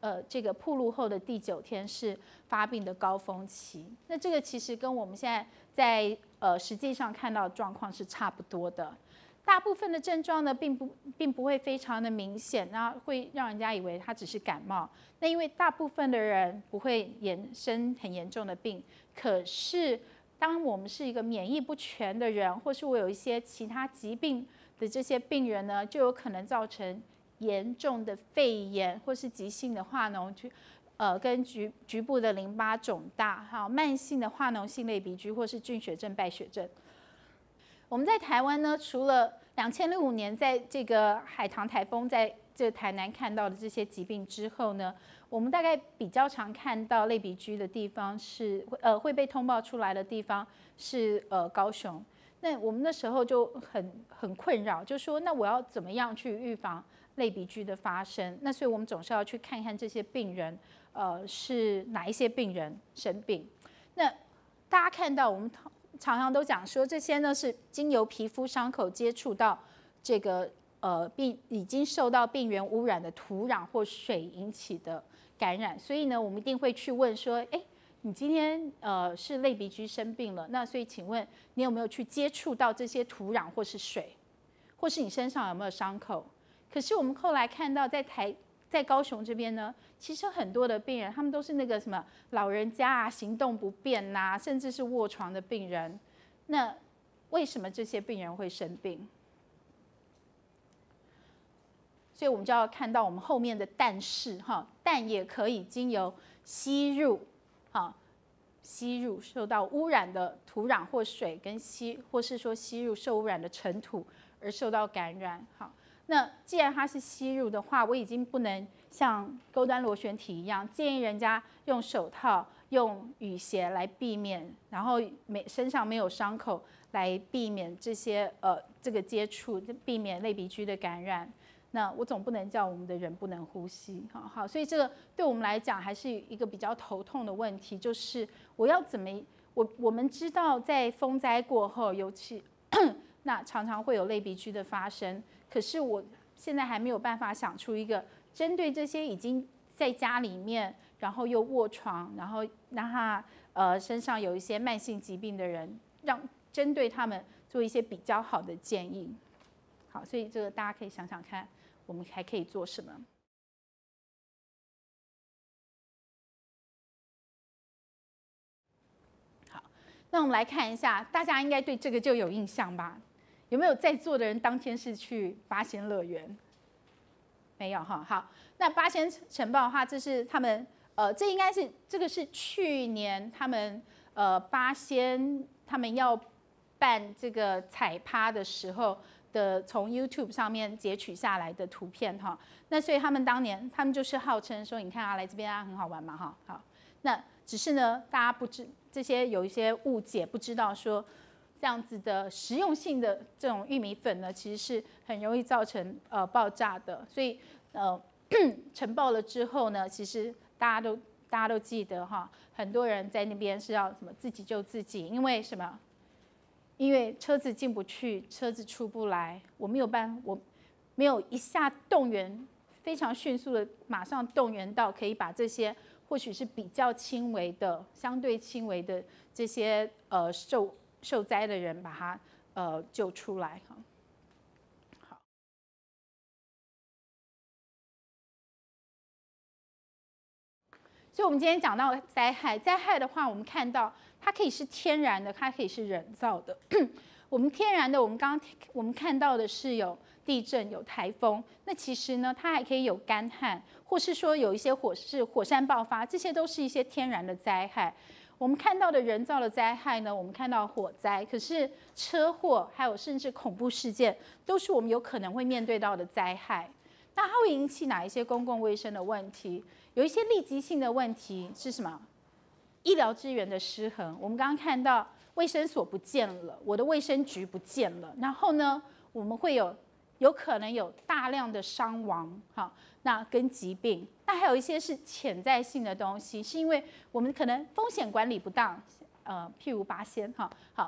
这个暴露后的第9天是发病的高峰期。那这个其实跟我们现在在实际上看到的状况是差不多的。大部分的症状呢，并不会非常的明显，然后会让人家以为它只是感冒。那因为大部分的人不会延伸很严重的病，可是当我们是一个免疫不全的人，或是我有一些其他疾病的这些病人呢，就有可能造成严重的肺炎或是急性的化脓跟局部的淋巴肿大，还有慢性的化脓性类鼻疽或是菌血症、败血症。我们在台湾呢，除了2005年在这个海棠台风在这个台南看到的这些疾病之后呢，我们大概比较常看到类鼻疽的地方是会被通报出来的地方是高雄。那我们那时候就很困扰，就说那我要怎么样去预防类鼻疽的发生？那所以我们总是要去看看这些病人，是哪一些病人生病。那大家看到我们常常都讲说，这些呢是经由皮肤伤口接触到这个已经受到病原污染的土壤或水引起的感染，所以呢，我们一定会去问说，哎，你今天是类鼻疽生病了，那所以请问你有没有去接触到这些土壤或是水，或是你身上有没有伤口？可是我们后来看到在高雄这边呢，其实很多的病人，他们都是那个什么老人家啊，行动不便呐，甚至是卧床的病人。那为什么这些病人会生病？所以我们就要看到我们后面的但是哈，但也可以经由吸入受到污染的土壤或水跟或是说吸入受污染的尘土而受到感染。好。那既然它是吸入的话，我已经不能像钩端螺旋体一样，建议人家用手套、用雨鞋来避免，然后身上没有伤口来避免这个接触，避免类鼻疽的感染。那我总不能叫我们的人不能呼吸，好，所以这个对我们来讲还是一个比较头痛的问题，就是我要怎么我们知道在风灾过后，尤其那常常会有类鼻疽的发生。可是我现在还没有办法想出一个针对这些已经在家里面，然后又卧床，然后让他身上有一些慢性疾病的人，针对他们做一些比较好的建议。好，所以这个大家可以想想看，我们还可以做什么？好，那我们来看一下，大家应该对这个就有印象吧？有没有在座的人当天是去八仙乐园？没有哈。好，那八仙城堡的话，这是他们这个是去年他们八仙他们要办这个彩趴的时候的从 YouTube 上面截取下来的图片哈。那所以他们当年他们就是号称说，你看啊，来这边啊很好玩嘛哈。好，那只是呢，大家这些有一些误解，不知道说。这样子的实用性的这种玉米粉呢，其实是很容易造成爆炸的。所以尘爆了之后呢，其实大家都记得哈，很多人在那边是要什么自己救自己，因为什么？因为车子进不去，车子出不来，我没有一下动员，非常迅速的马上动员到可以把这些或许是比较轻微的、相对轻微的这些受灾的人把他救出来哈。好，所以我们今天讲到灾害，灾害的话，我们看到它可以是天然的，它可以是人造的。我们天然的，我们看到的是有地震、有台风，那其实呢，它还可以有干旱，或是说有一些火山爆发，这些都是一些天然的灾害。我们看到的人造的灾害呢，我们看到火灾，可是车祸还有甚至恐怖事件，都是我们有可能会面对到的灾害。那它会引起哪一些公共卫生的问题？有一些立即性的问题是什么？医疗资源的失衡。我们刚刚看到卫生所不见了，我的卫生局不见了，然后呢，我们会有可能有大量的伤亡，好，那跟疾病。那还有一些是潜在性的东西，是因为我们可能风险管理不当，譬如八仙哈，好，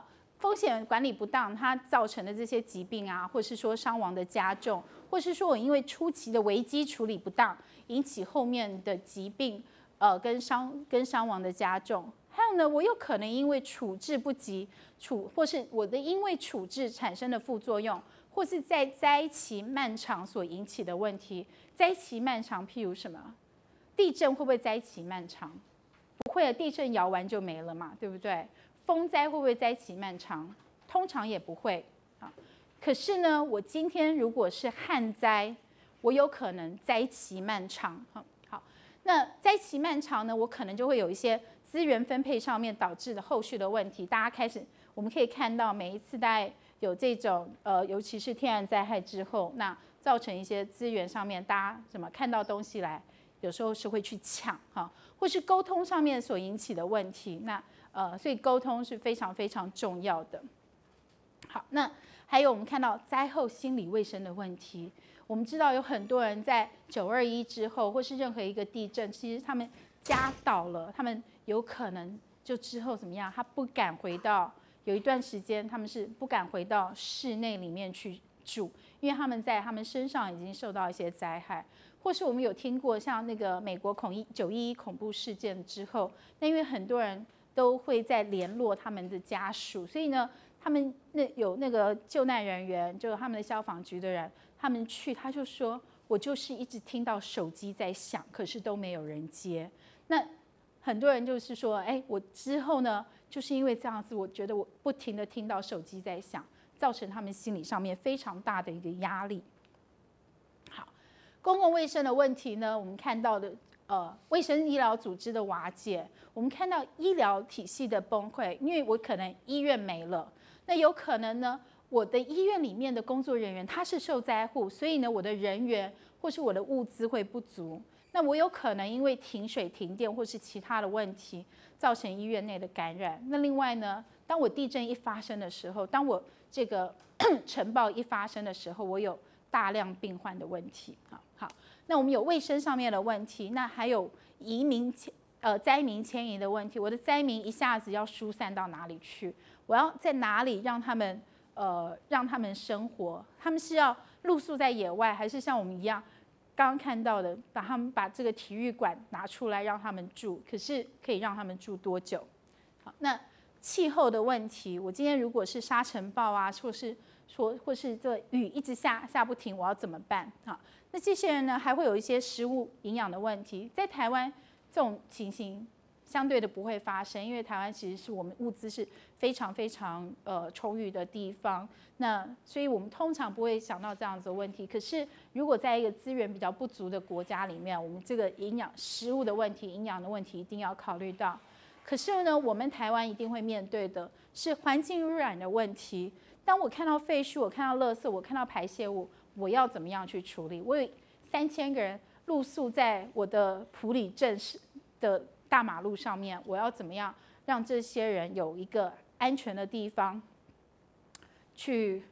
风险管理不当，它造成的这些疾病啊，或是说伤亡的加重，或是说我因为初期的危机处理不当，引起后面的疾病，跟伤亡的加重。还有呢，我有可能因为处置不及，或是我的因为处置产生的副作用，或是在灾期漫长所引起的问题。灾期漫长，譬如什么？地震会不会灾期漫长？不会的，地震摇完就没了嘛，对不对？风灾会不会灾期漫长？通常也不会啊。可是呢，我今天如果是旱灾，我有可能灾期漫长。好，那灾期漫长呢，我可能就会有一些资源分配上面导致的后续的问题。大家我们可以看到每一次大概有这种尤其是天然灾害之后，那造成一些资源上面，大家看到东西来，有时候是会去抢哈，或是沟通上面所引起的问题。那所以沟通是非常非常重要的。好，那还有我们看到灾后心理卫生的问题。我们知道有很多人在921之后，或是任何一个地震，其实他们家倒了，他们有可能就之后怎么样？他不敢回到，有一段时间他们是不敢回到室内里面去住，因为他们在他们身上已经受到一些灾害。或是我们有听过像那个美国911恐怖事件之后，那因为很多人都会在联络他们的家属，所以呢，他们有那个救难人员，就是他们的消防局的人，他们去，他就说，我就是一直听到手机在响，可是都没有人接。那很多人就是说，我之后呢，就是因为这样子，我觉得我不停的听到手机在响，造成他们心理上面非常大的一个压力。好，公共卫生的问题呢，我们看到的。卫生医疗组织的瓦解，我们看到医疗体系的崩溃，因为我可能医院没了，那有可能呢，我的医院里面的工作人员他是受灾户，所以呢，我的人员或是我的物资会不足，那我有可能因为停水、停电或是其他的问题，造成医院内的感染。那另外呢，当我地震一发生的时候，当我这个尘暴一发生的时候，我有大量病患的问题。好。那我们有卫生上面的问题，那还有灾民迁移的问题。我的灾民一下子要疏散到哪里去？我要在哪里让他们生活？他们是要露宿在野外，还是像我们一样刚刚看到的，把这个体育馆拿出来让他们住？可是可以让他们住多久？好，那气候的问题，我今天如果是沙尘暴啊，或是这雨一直下不停，我要怎么办？好。那这些人呢，还会有一些食物营养的问题。在台湾，这种情形相对的不会发生，因为台湾其实是我们物资是非常非常充裕的地方。那所以我们通常不会想到这样子的问题。可是如果在一个资源比较不足的国家里面，我们这个食物的问题、营养的问题一定要考虑到。可是呢，我们台湾一定会面对的是环境污染的问题。当我看到废墟，我看到垃圾，我看到排泄物。我要怎么样去处理？我有3000个人露宿在我的埔里镇的大马路上面，我要怎么样让这些人有一个安全的地方去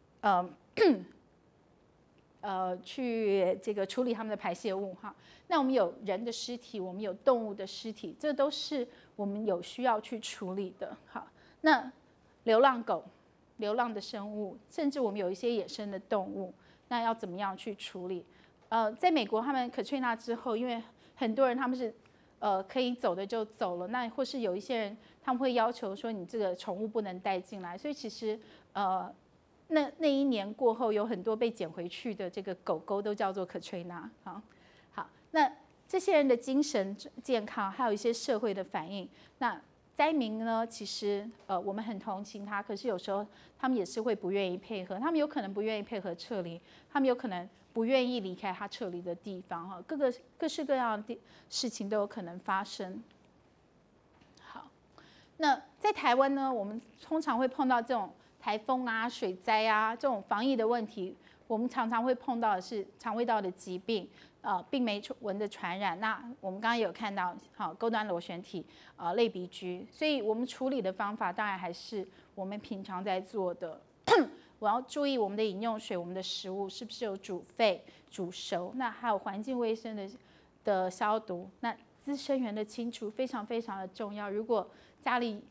去这个处理他们的排泄物哈？那我们有人的尸体，我们有动物的尸体，这都是我们有需要去处理的。好，那流浪狗、流浪的生物，甚至我们有一些野生的动物。那要怎么样去处理？在美国，他们 Katrina 之后，因为很多人他们是可以走的就走了，那或是有一些人他们会要求说你这个宠物不能带进来，所以其实那一年过后，有很多被捡回去的这个狗狗都叫做 Katrina。好，那这些人的精神健康，还有一些社会的反应，那。灾民呢，其实我们很同情他，可是有时候他们也是会不愿意配合，他们有可能不愿意配合撤离，他们有可能不愿意离开他撤离的地方哈，各式各样的事情都有可能发生。好，那在台湾呢，我们通常会碰到这种台风啊、水灾啊这种防疫的问题，我们常常会碰到的是肠胃道的疾病。病媒蚊的传染，那我们刚刚有看到，钩端螺旋体类鼻疽，所以我们处理的方法当然还是我们平常在做的。我要注意我们的饮用水、我们的食物是不是有煮沸、煮熟，那还有环境卫生的消毒，那滋生源的清除非常非常的重要。如果家里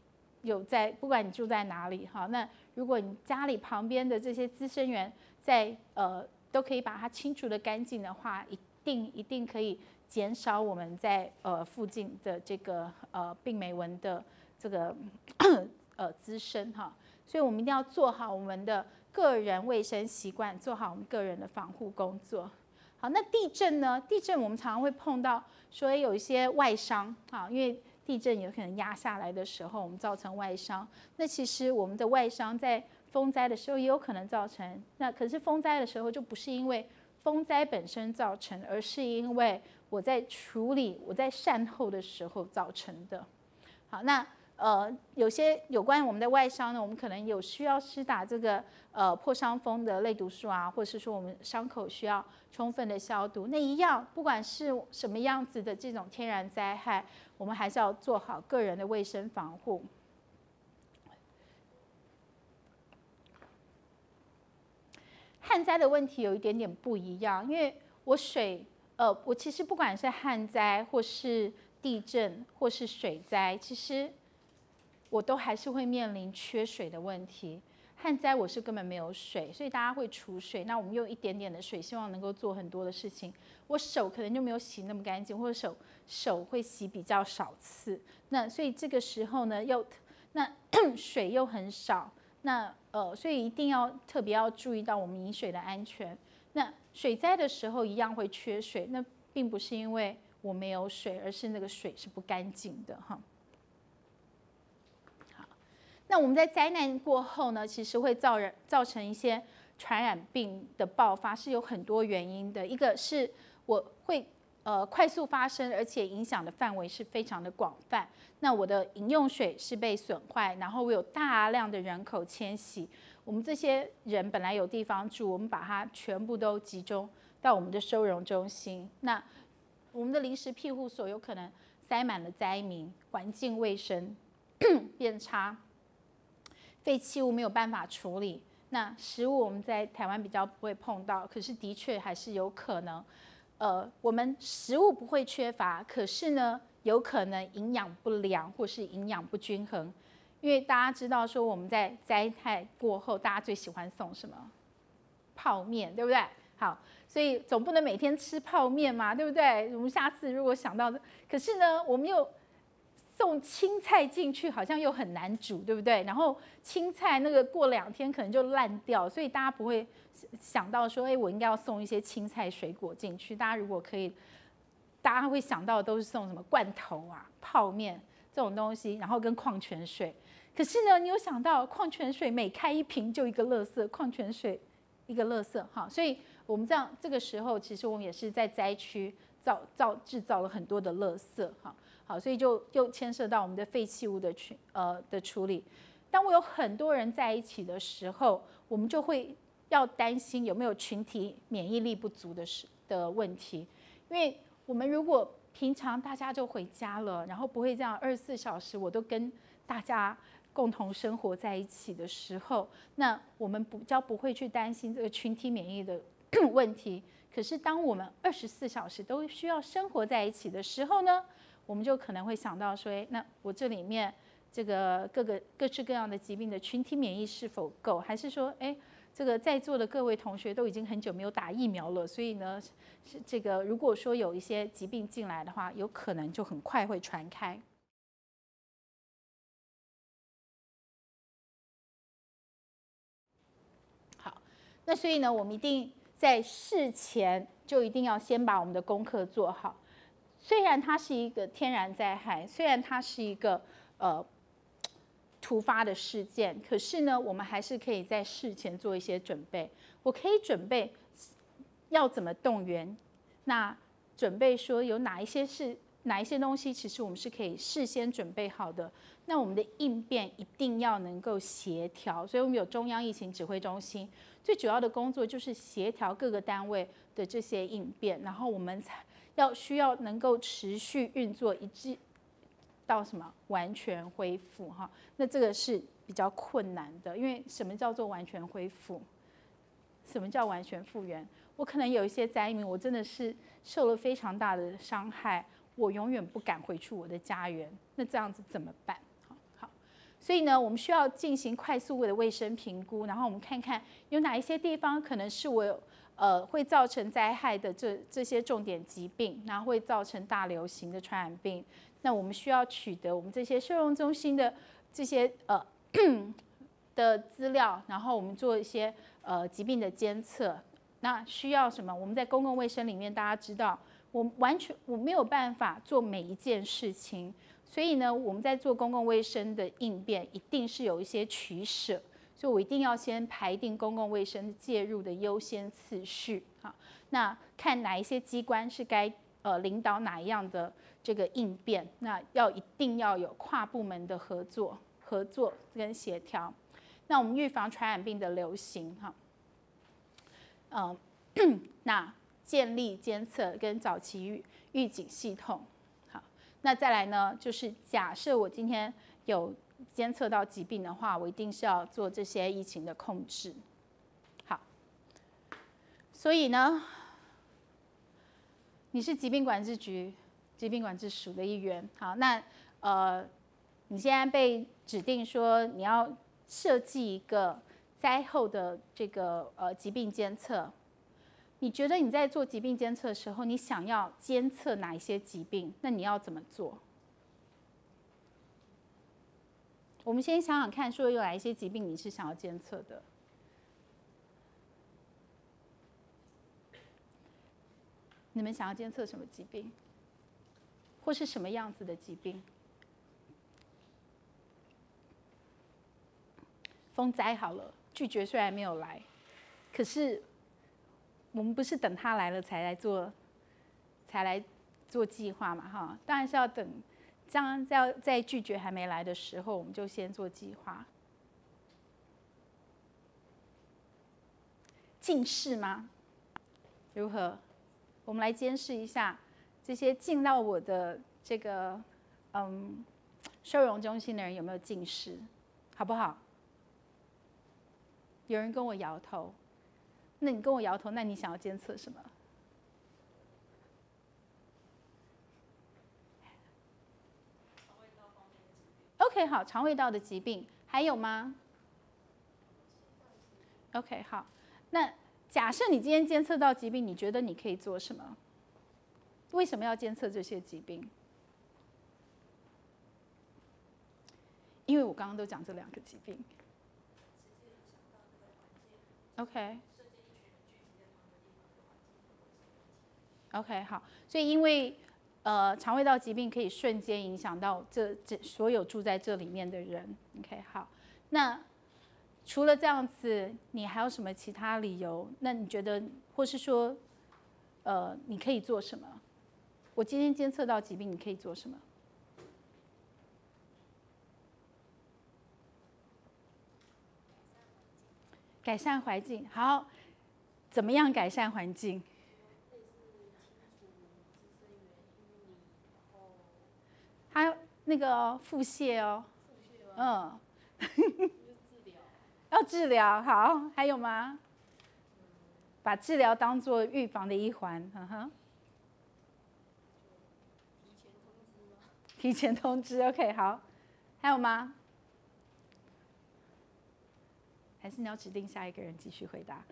在，不管你住在哪里哈，那如果你家里旁边的这些滋生源都可以把它清除的干净的话，一定可以减少我们在附近的这个病媒蚊的这个滋生哈。所以我们一定要做好我们的个人卫生习惯，做好我们个人的防护工作。好，那地震呢？地震我们常常会碰到，说有一些外伤啊，因为地震有可能压下来的时候，我们造成外伤。那其实我们的外伤在风灾的时候也有可能造成，那可是风灾的时候就不是因为风灾本身造成，而是因为我在处理、我在善后的时候造成的。好，那有些有关我们的外伤呢，我们可能有需要施打这个破伤风的类毒素啊，或者是说我们伤口需要充分的消毒。那一样，不管是什么样子的这种天然灾害，我们还是要做好个人的卫生防护。旱灾的问题有一点点不一样，因为我其实不管是旱灾或是地震或是水灾，其实我都还是会面临缺水的问题。旱灾我是根本没有水，所以大家会储水。那我们用一点点的水，希望能够做很多的事情。我手可能就没有洗那么干净，或者手会洗比较少次。那所以这个时候呢，水又很少，所以一定要特别要注意到我们饮水的安全。那水灾的时候一样会缺水，那并不是因为我没有水，而是那个水是不干净的哈。好，那我们在灾难过后呢，其实会造成一些传染病的爆发，是有很多原因的。一个是我会快速发生，而且影响的范围是非常的广泛。那我的饮用水是被损坏，然后我有大量的人口迁徙。我们这些人本来有地方住，我们把它全部都集中到我们的收容中心。那我们的临时庇护所有可能塞满了灾民，环境卫生变差，废弃物没有办法处理。那食物我们在台湾比较不会碰到，可是的确还是有可能。我们食物不会缺乏，可是呢，有可能营养不良或是营养不均衡。因为大家知道说我们在灾害过后，大家最喜欢送什么？泡面，对不对？好，所以总不能每天吃泡面嘛，对不对？我们下次如果想到，可是呢，我们又送青菜进去，好像又很难煮，对不对？然后青菜那个过2天可能就烂掉，所以大家不会想到说，我应该要送一些青菜水果进去。大家如果可以，大家会想到的都是送什么罐头啊、泡面这种东西，然后跟矿泉水。可是呢，你有想到矿泉水每开1瓶就一个垃圾，矿泉水一个垃圾哈，所以我们这个时候，其实我们也是在灾区制造了很多的垃圾哈。好，所以就又牵涉到我们的废弃物的处理。当我有很多人在一起的时候，我们就会要担心有没有群体免疫力不足的问题。因为我们如果平常大家就回家了，然后不会这样24小时我都跟大家共同生活在一起的时候，那我们比较不会去担心这个群体免疫的问题。可是当我们24小时都需要生活在一起的时候呢，我们就可能会想到说，那我这里面这个各式各样的疾病的群体免疫是否够？还是说，这个在座的各位同学都已经很久没有打疫苗了，所以呢，这个如果说有一些疾病进来的话，有可能就很快会传开。好，那所以呢，我们一定在事前就一定要先把我们的功课做好。虽然它是一个天然灾害，虽然它是一个突发的事件，可是呢，我们还是可以在事前做一些准备。我可以准备要怎么动员，那准备说有哪一些东西，其实我们是可以事先准备好的。那我们的应变一定要能够协调，所以我们有中央疫情指挥中心，最主要的工作就是协调各个单位的这些应变，然后我们需要能够持续运作，一直到什么完全恢复哈。那这个是比较困难的，因为什么叫做完全恢复？什么叫完全复原？我可能有一些灾民，我真的是受了非常大的伤害，我永远不敢回去我的家园，那这样子怎么办？好， 所以呢，我们需要进行快速的卫生评估，然后我们看看有哪一些地方可能是我会造成灾害的这些重点疾病，然后会造成大流行的传染病。那我们需要取得我们这些收容中心的这些的资料，然后我们做一些疾病的监测。那需要什么？我们在公共卫生里面，大家知道，我没有办法做每一件事情。所以呢，我们在做公共卫生的应变，一定是有一些取舍，所以我一定要先排定公共卫生介入的优先次序。好，那看哪一些机关是该领导哪一样的这个应变，那一定要有跨部门的合作跟协调。那我们预防传染病的流行，那建立监测跟早期预警系统。那再来呢，就是假设我今天有监测到疾病的话，我一定是要做这些疫情的控制。好，所以呢，你是疾病管制局、疾病管制署的一员。好，那你现在被指定说你要设计一个灾后的这个疾病监测。你觉得你在做疾病监测的时候，你想要监测哪一些疾病？那你要怎么做？我们先想想看，说有哪一些疾病你是想要监测的？你们想要监测什么疾病？或是什么样子的疾病？风灾好了，拒绝虽然没有来，可是我们不是等他来了才来做计划嘛，哈，当然是要等，这样在拒绝还没来的时候，我们就先做计划。近视吗？如何？我们来监视一下这些进到我的这个收容中心的人有没有近视，好不好？有人跟我摇头。那你跟我摇头，那你想要监测什么？ OK， 好，肠胃道的疾病还有吗 ？OK， 好，那假设你今天监测到疾病，你觉得你可以做什么？为什么要监测这些疾病？因为我刚刚都讲这两个疾病。OK。OK， 好，所以因为肠胃道疾病可以瞬间影响到这所有住在这里面的人。OK， 好，那除了这样子，你还有什么其他理由？那你觉得，或是说，你可以做什么？我今天监测到疾病，你可以做什么？改善环境，好，怎么样改善环境？还有那个腹泻哦，要治疗，好，还有吗？把治疗当作预防的一环，提前通知 ，OK， 好，还有吗？还是你要指定下一个人继续回答？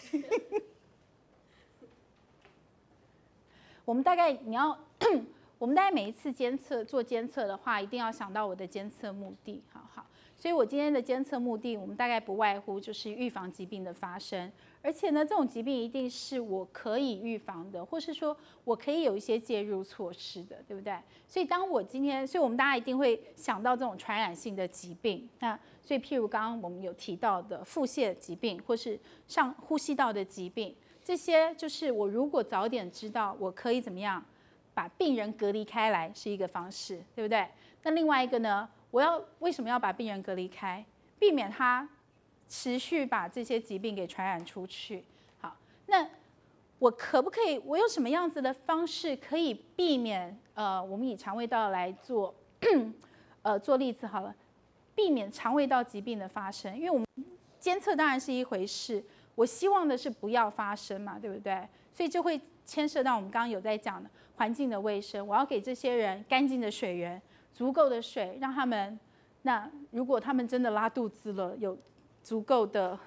我们大概我们大概每一次做监测的话，一定要想到我的监测目的，好。所以我今天的监测目的，我们大概不外乎就是预防疾病的发生，而且呢，这种疾病一定是我可以预防的，或是说我可以有一些介入措施的，对不对？所以所以我们大家一定会想到这种传染性的疾病，那所以譬如刚刚我们有提到的腹泻疾病，或是上呼吸道的疾病，这些就是我如果早点知道，我可以怎么样把病人隔离开来是一个方式，对不对？那另外一个呢？为什么要把病人隔离开？避免他持续把这些疾病给传染出去。好，那我可不可以？我有什么样子的方式可以避免？我们以肠胃道来做做例子好了，避免肠胃道疾病的发生。因为我们监测当然是一回事，我希望的是不要发生嘛，对不对？所以就会牵涉到我们刚刚有在讲的环境的卫生。我要给这些人干净的水源。足够的水，让他们那如果他们真的拉肚子了，有足够的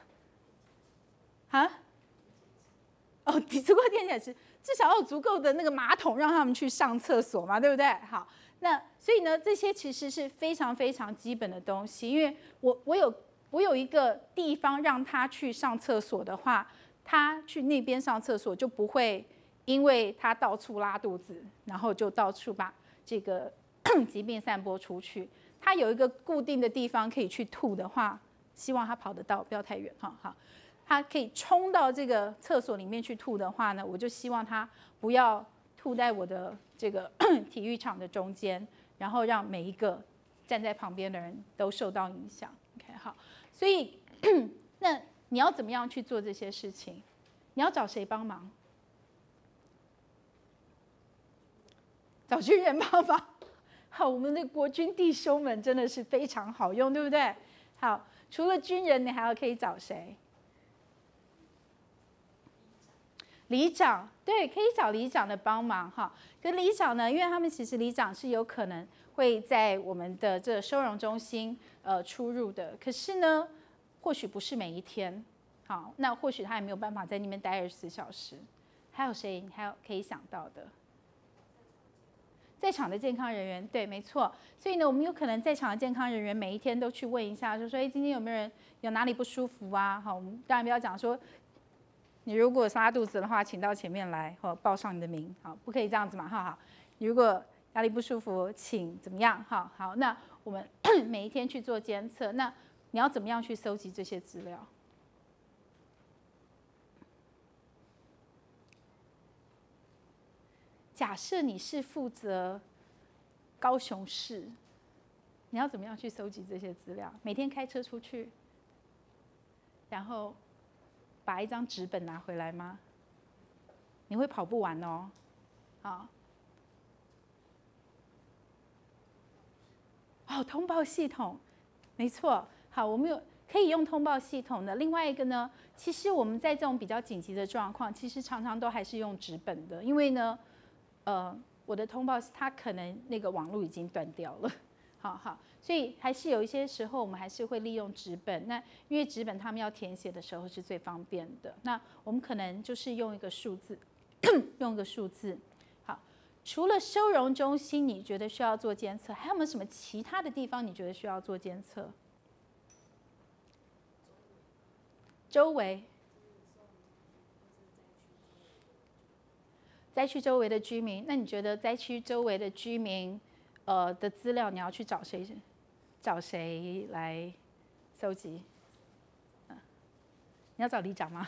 足够电解质，至少要有足够的那个马桶让他们去上厕所嘛，对不对？好，那所以呢，这些其实是非常非常基本的东西。因为我有一个地方让他去上厕所的话，他去那边上厕所就不会因为他到处拉肚子，然后就到处把这个疾病散播出去。他有一个固定的地方可以去吐的话，希望他跑得到，不要太远哈。好，他可以冲到这个厕所里面去吐的话呢，我就希望他不要吐在我的这个体育场的中间，然后让每一个站在旁边的人都受到影响。OK， 好，所以那你要怎么样去做这些事情？你要找谁帮忙？找军人帮忙。好，我们的国军弟兄们真的是非常好用，对不对？好，除了军人，你还可以找谁？里长，对，可以找里长的帮忙哈。跟里长呢，因为他们其实里长是有可能会在我们的这个收容中心出入的，可是呢，或许不是每一天。好，那或许他也没有办法在那边待24小时。还有谁？你还有可以想到的？在场的健康人员，对，没错。所以呢，我们有可能在场的健康人员每一天都去问一下，就说，今天有没有人有哪里不舒服啊？好，我们当然不要讲说，你如果拉肚子的话，请到前面来，报上你的名，好，不可以这样子嘛，好。你如果哪里不舒服，请怎么样？好，那我们每一天去做监测，那你要怎么样去搜集这些资料？假设你是负责高雄市，你要怎么样去搜集这些资料？每天开车出去，然后把一张纸本拿回来吗？你会跑不完哦。好，通报系统，没错。好，我们有可以用通报系统的。另外一个呢，其实我们在这种比较紧急的状况，其实常常都还是用纸本的，因为呢。我的通报它可能那个网络已经断掉了，好，所以还是有一些时候我们还是会利用纸本。那因为纸本他们要填写的时候是最方便的，那我们可能就是用一个数字，用一个数字。好，除了收容中心，你觉得需要做监测，还有没有什么其他的地方你觉得需要做监测？周围。灾区周围的居民，那你觉得灾区周围的居民，的资料你要去找谁？找谁来搜集？你要找里长吗？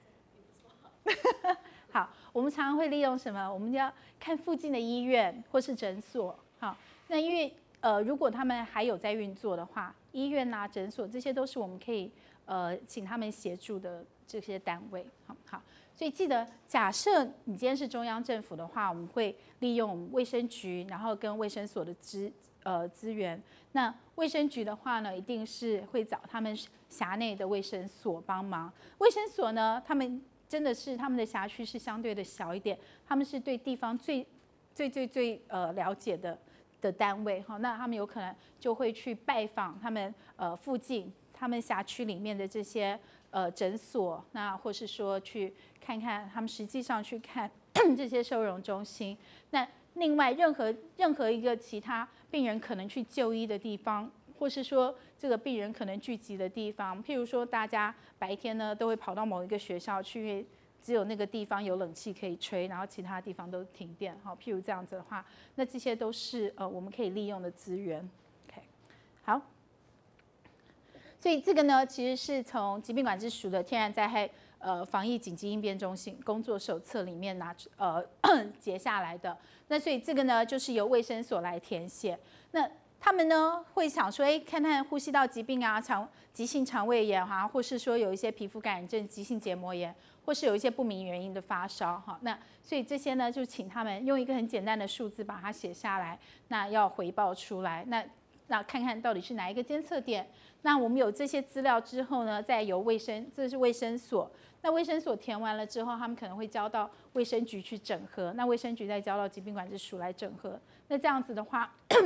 好，我们常常会利用什么？我们要看附近的医院或是诊所。好，那因为如果他们还有在运作的话，医院啊、诊所这些都是我们可以请他们协助的这些单位。好。所以记得，假设你今天是中央政府的话，我们会利用我们卫生局，然后跟卫生所的资源。那卫生局的话呢，一定是会找他们辖内的卫生所帮忙。卫生所呢，他们真的是他们的辖区是相对的小一点，他们是对地方最了解的单位哈。那他们有可能就会去拜访他们附近他们辖区里面的这些诊所，那或是说去看看他们实际上去看这些收容中心。那另外任何一个其他病人可能去就医的地方，或是说这个病人可能聚集的地方，譬如说大家白天呢都会跑到某一个学校去，因为只有那个地方有冷气可以吹，然后其他地方都停电。好，譬如这样子的话，那这些都是我们可以利用的资源。OK， 好。所以这个呢，其实是从疾病管制署的天然灾害防疫紧急应变中心工作手册里面截下来的。那所以这个呢，就是由卫生所来填写。那他们呢会想说，看看呼吸道疾病啊、急性肠胃炎啊，或是说有一些皮肤感染症、急性结膜炎，或是有一些不明原因的发烧哈。那所以这些呢，就请他们用一个很简单的数字把它写下来，那要回报出来。那看看到底是哪一个监测点。那我们有这些资料之后呢，再由这是卫生所。那卫生所填完了之后，他们可能会交到卫生局去整合。那卫生局再交到疾病管制署来整合。那这样子的话，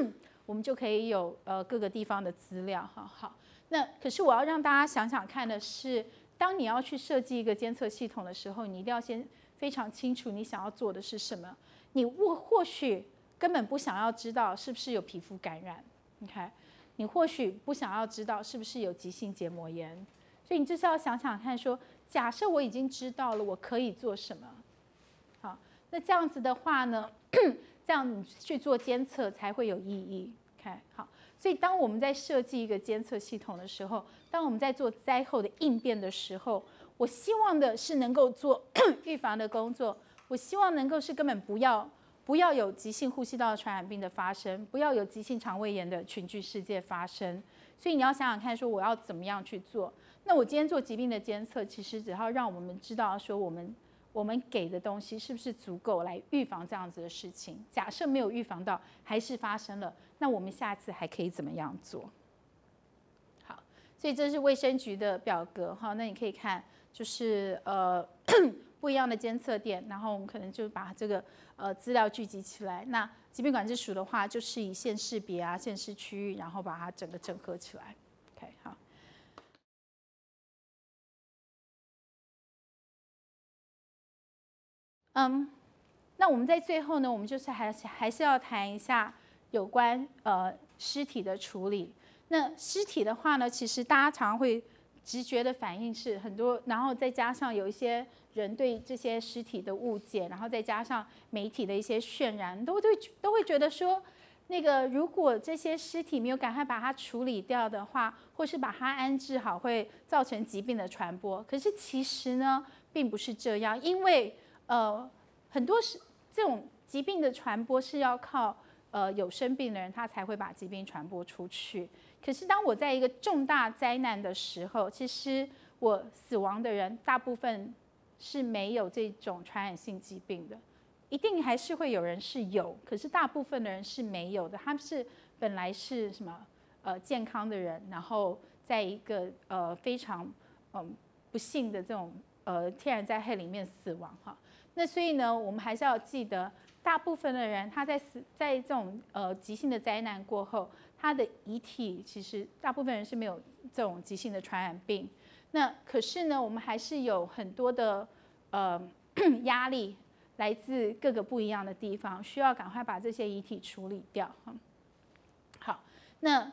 我们就可以有各个地方的资料哈。好，那可是我要让大家想想看的是，当你要去设计一个监测系统的时候，你一定要先非常清楚你想要做的是什么。你或许根本不想要知道是不是有皮肤感染 ，OK？ 你或许不想要知道是不是有急性结膜炎，所以你就是要想想看说，假设我已经知道了，我可以做什么？好，那这样子的话呢，这样你去做监测才会有意义。OK， 好，所以当我们在设计一个监测系统的时候，当我们在做灾后的应变的时候，我希望的是能够做预防的工作，我希望能够是根本不要有急性呼吸道传染病的发生，不要有急性肠胃炎的群聚事件发生。所以你要想想看，说我要怎么样去做。那我今天做疾病的监测，其实只要让我们知道说我们给的东西是不是足够来预防这样子的事情。假设没有预防到，还是发生了，那我们下次还可以怎么样做？好，所以这是卫生局的表格哈。那你可以看，就是不一样的监测点，然后我们可能就把这个资料聚集起来。那疾病管制署的话，就是以县市别啊、县市区域，然后把它整个整合起来。OK， 好。那我们在最后呢，我们就是还是要谈一下有关尸体的处理。那尸体的话呢，其实大家常常会直觉的反应是很多，然后再加上有一些人对这些尸体的误解，然后再加上媒体的一些渲染，都会觉得说，那个如果这些尸体没有赶快把它处理掉的话，或是把它安置好，会造成疾病的传播。可是其实呢，并不是这样，因为很多这种疾病的传播是要靠有生病的人他才会把疾病传播出去。可是当我在一个重大灾难的时候，其实我死亡的人大部分是没有这种传染性疾病的，一定还是会有人是有，可是大部分的人是没有的。他们是本来是什么健康的人，然后在一个非常不幸的这种天然灾害里面死亡哈。那所以呢，我们还是要记得，大部分的人他在这种急性的灾难过后，他的遗体其实大部分人是没有这种急性的传染病。那可是呢，我们还是有很多的压力来自各个不一样的地方，需要赶快把这些遗体处理掉。好，那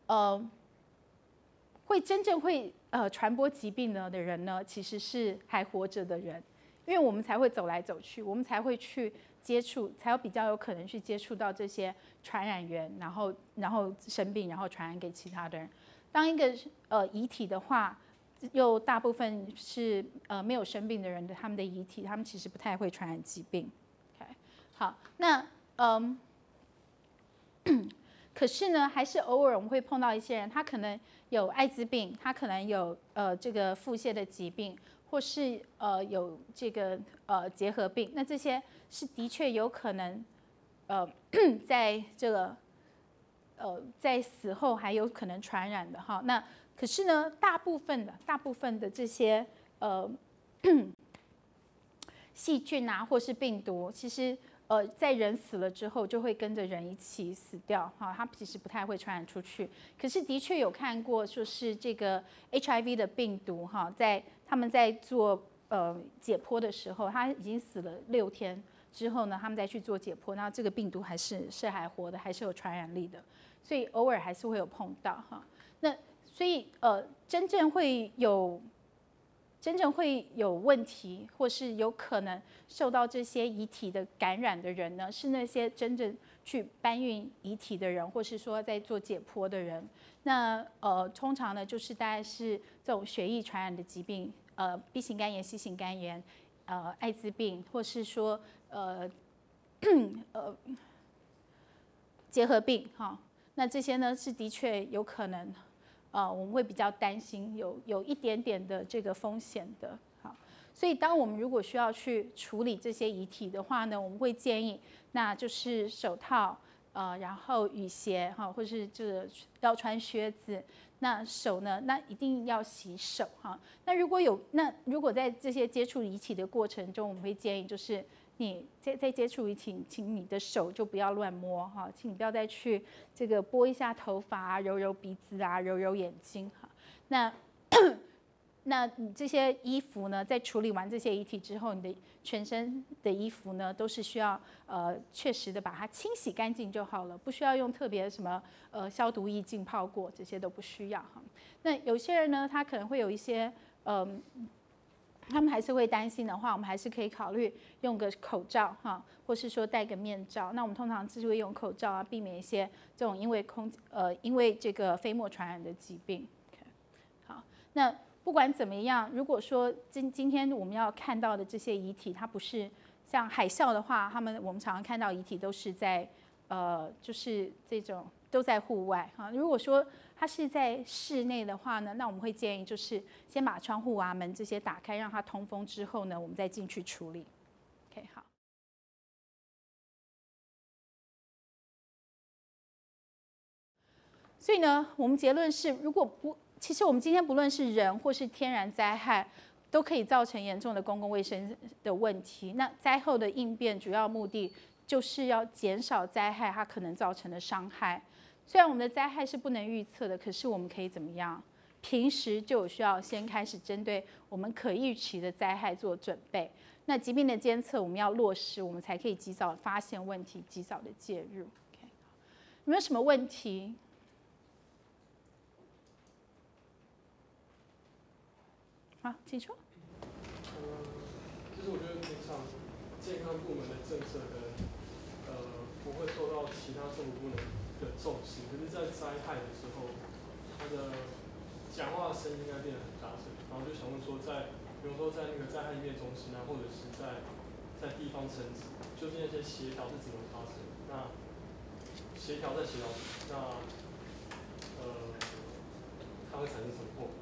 真正会传播疾病的人呢，其实是还活着的人。因为我们才会走来走去，我们才会去接触，才有比较有可能去接触到这些传染源，然后生病，然后传染给其他的人。当一个遗体的话，又大部分是没有生病的人的他们的遗体，他们其实不太会传染疾病。Okay， 好，那可是呢，还是偶尔我们会碰到一些人，他可能有艾滋病，他可能有这个腹泻的疾病。或是有这个结核病，那这些是的确有可能在这个在死后还有可能传染的哈。那可是呢，大部分的这些细菌啊，或是病毒，其实在人死了之后就会跟着人一起死掉哈，它其实不太会传染出去。可是的确有看过，就是这个 HIV 的病毒哈，他们在做解剖的时候，他已经死了6天之后呢，他们再去做解剖，那这个病毒还还活的，还是有传染力的，所以偶尔还是会有碰到哈。那所以真正会有问题，或是有可能受到这些遗体的感染的人呢，是那些真正去搬运遗体的人，或是说在做解剖的人。那通常呢，就是大概是这种血液传染的疾病，B 型肝炎、C 型肝炎，艾滋病，或是说结核病哈。那这些呢是的确有可能，我们会比较担心有一点点的这个风险的。好，所以当我们如果需要去处理这些遗体的话呢，我们会建议，那就是手套。然后雨鞋哈，或是这个要穿靴子。那手呢，那一定要洗手哈。那如果在这些接触遗体的过程中，我们会建议就是你再接触仪器，请你的手就不要乱摸哈，请你不要再去这个拨一下头发啊，揉揉鼻子啊，揉揉眼睛哈。那你这些衣服呢，在处理完这些遗体之后，你的全身的衣服呢，都是需要确实的把它清洗干净就好了，不需要用特别什么消毒液浸泡过，这些都不需要哈。那有些人呢，他可能会有一些他们还是会担心的话，我们还是可以考虑用个口罩哈，或是说戴个面罩。那我们通常是会用口罩啊，避免一些这种因为这个飞沫传染的疾病。好，那不管怎么样，如果说今天我们要看到的这些遗体，它不是像海啸的话，我们常常看到遗体都是在就是这种都在户外哈。如果说它是在室内的话呢，那我们会建议就是先把窗户啊门这些打开，让它通风之后呢，我们再进去处理。OK， 好。所以呢，我们结论是，其实我们今天不论是人或是天然灾害，都可以造成严重的公共卫生的问题。那灾后的应变主要目的就是要减少灾害它可能造成的伤害。虽然我们的灾害是不能预测的，可是我们可以怎么样？平时就有需要先开始针对我们可预期的灾害做准备。那疾病的监测我们要落实，我们才可以及早发现问题，及早的介入。Okay. 有没有什么问题？好，请说。 就是我觉得平常健康部门的政策可能不会受到其他政府部门的重视，可是，在灾害的时候，他的讲话的声音应该变得很大声。然后就想问说，比如说在那个灾害应变中心啊，或者是在地方层级，究竟那些协调是怎么发生？那协调，那它会产生什么后果？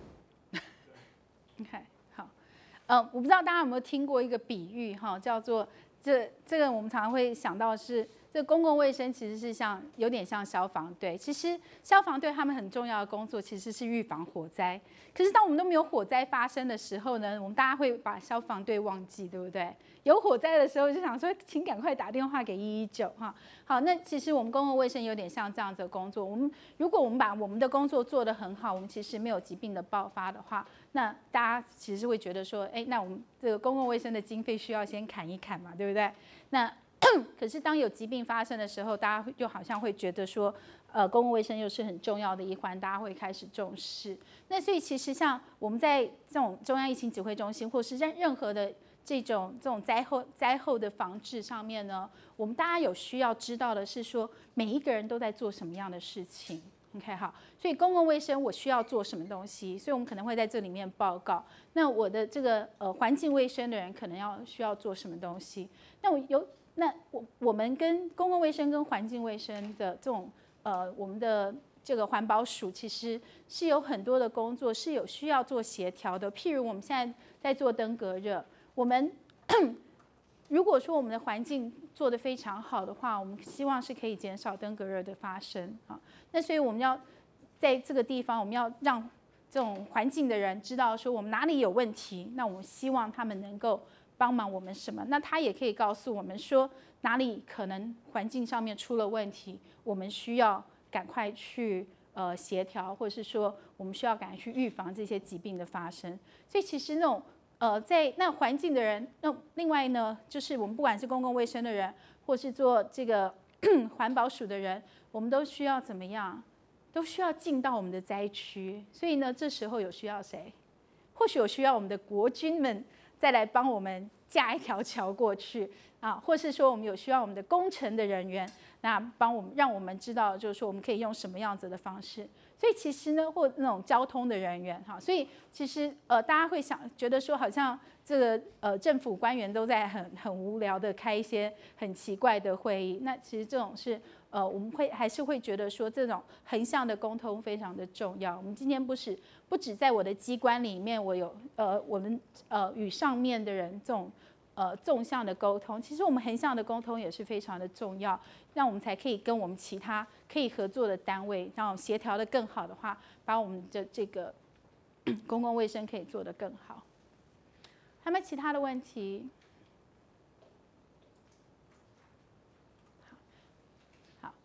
OK， 好，我不知道大家有没有听过一个比喻哈，叫做这个我们常常会想到是，这公共卫生其实是有点像消防队。其实消防队他们很重要的工作其实是预防火灾。可是当我们都没有火灾发生的时候呢，我们大家会把消防队忘记，对不对？有火灾的时候就想说，请赶快打电话给119哈。好，那其实我们公共卫生有点像这样子的工作。如果我们把我们的工作做得很好，我们其实没有疾病的爆发的话，那大家其实会觉得说，那我们这个公共卫生的经费需要先砍一砍嘛，对不对？那可是当有疾病发生的时候，大家就好像会觉得说，公共卫生又是很重要的一环，大家会开始重视。那所以其实像我们在这种中央疫情指挥中心，或是在任何的这种灾后的防治上面呢，我们大家有需要知道的是说，每一个人都在做什么样的事情。OK， 好，所以公共卫生我需要做什么东西，所以我们可能会在这里面报告。那我的这个环境卫生的人可能需要做什么东西？那我们跟公共卫生跟环境卫生的这种我们的这个环保署其实是有很多的工作是有需要做协调的。譬如我们现在在做登革热，我们如果说我们的环境做得非常好的话，我们希望是可以减少登革热的发生啊。那所以我们要在这个地方，我们要让这种环境的人知道说我们哪里有问题，那我们希望他们能够帮忙我们什么？那他也可以告诉我们说哪里可能环境上面出了问题，我们需要赶快去协调，或者是说我们需要赶快去预防这些疾病的发生。所以其实那种在那环境的人，那另外呢，就是我们不管是公共卫生的人，或是做这个环保署的人，我们都需要怎么样？都需要进到我们的灾区。所以呢，这时候有需要谁？或许有需要我们的国军们再来帮我们架一条桥过去啊，或是说我们有需要我们的工程的人员，那让我们知道，就是说我们可以用什么样子的方式。所以其实呢，或那种交通的人员哈，所以其实大家会觉得说，好像这个政府官员都在很无聊的开一些很奇怪的会议。那其实这种是我们还是会觉得说，这种横向的沟通非常的重要。我们今天不只在我的机关里面，我有我们与上面的人这种纵向的沟通，其实我们横向的沟通也是非常的重要，让我们才可以跟我们其他可以合作的单位，让我们协调的更好的话，把我们的这个公共卫生可以做得更好。还有没有其他的问题？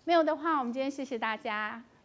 没有的话，我们今天谢谢大家。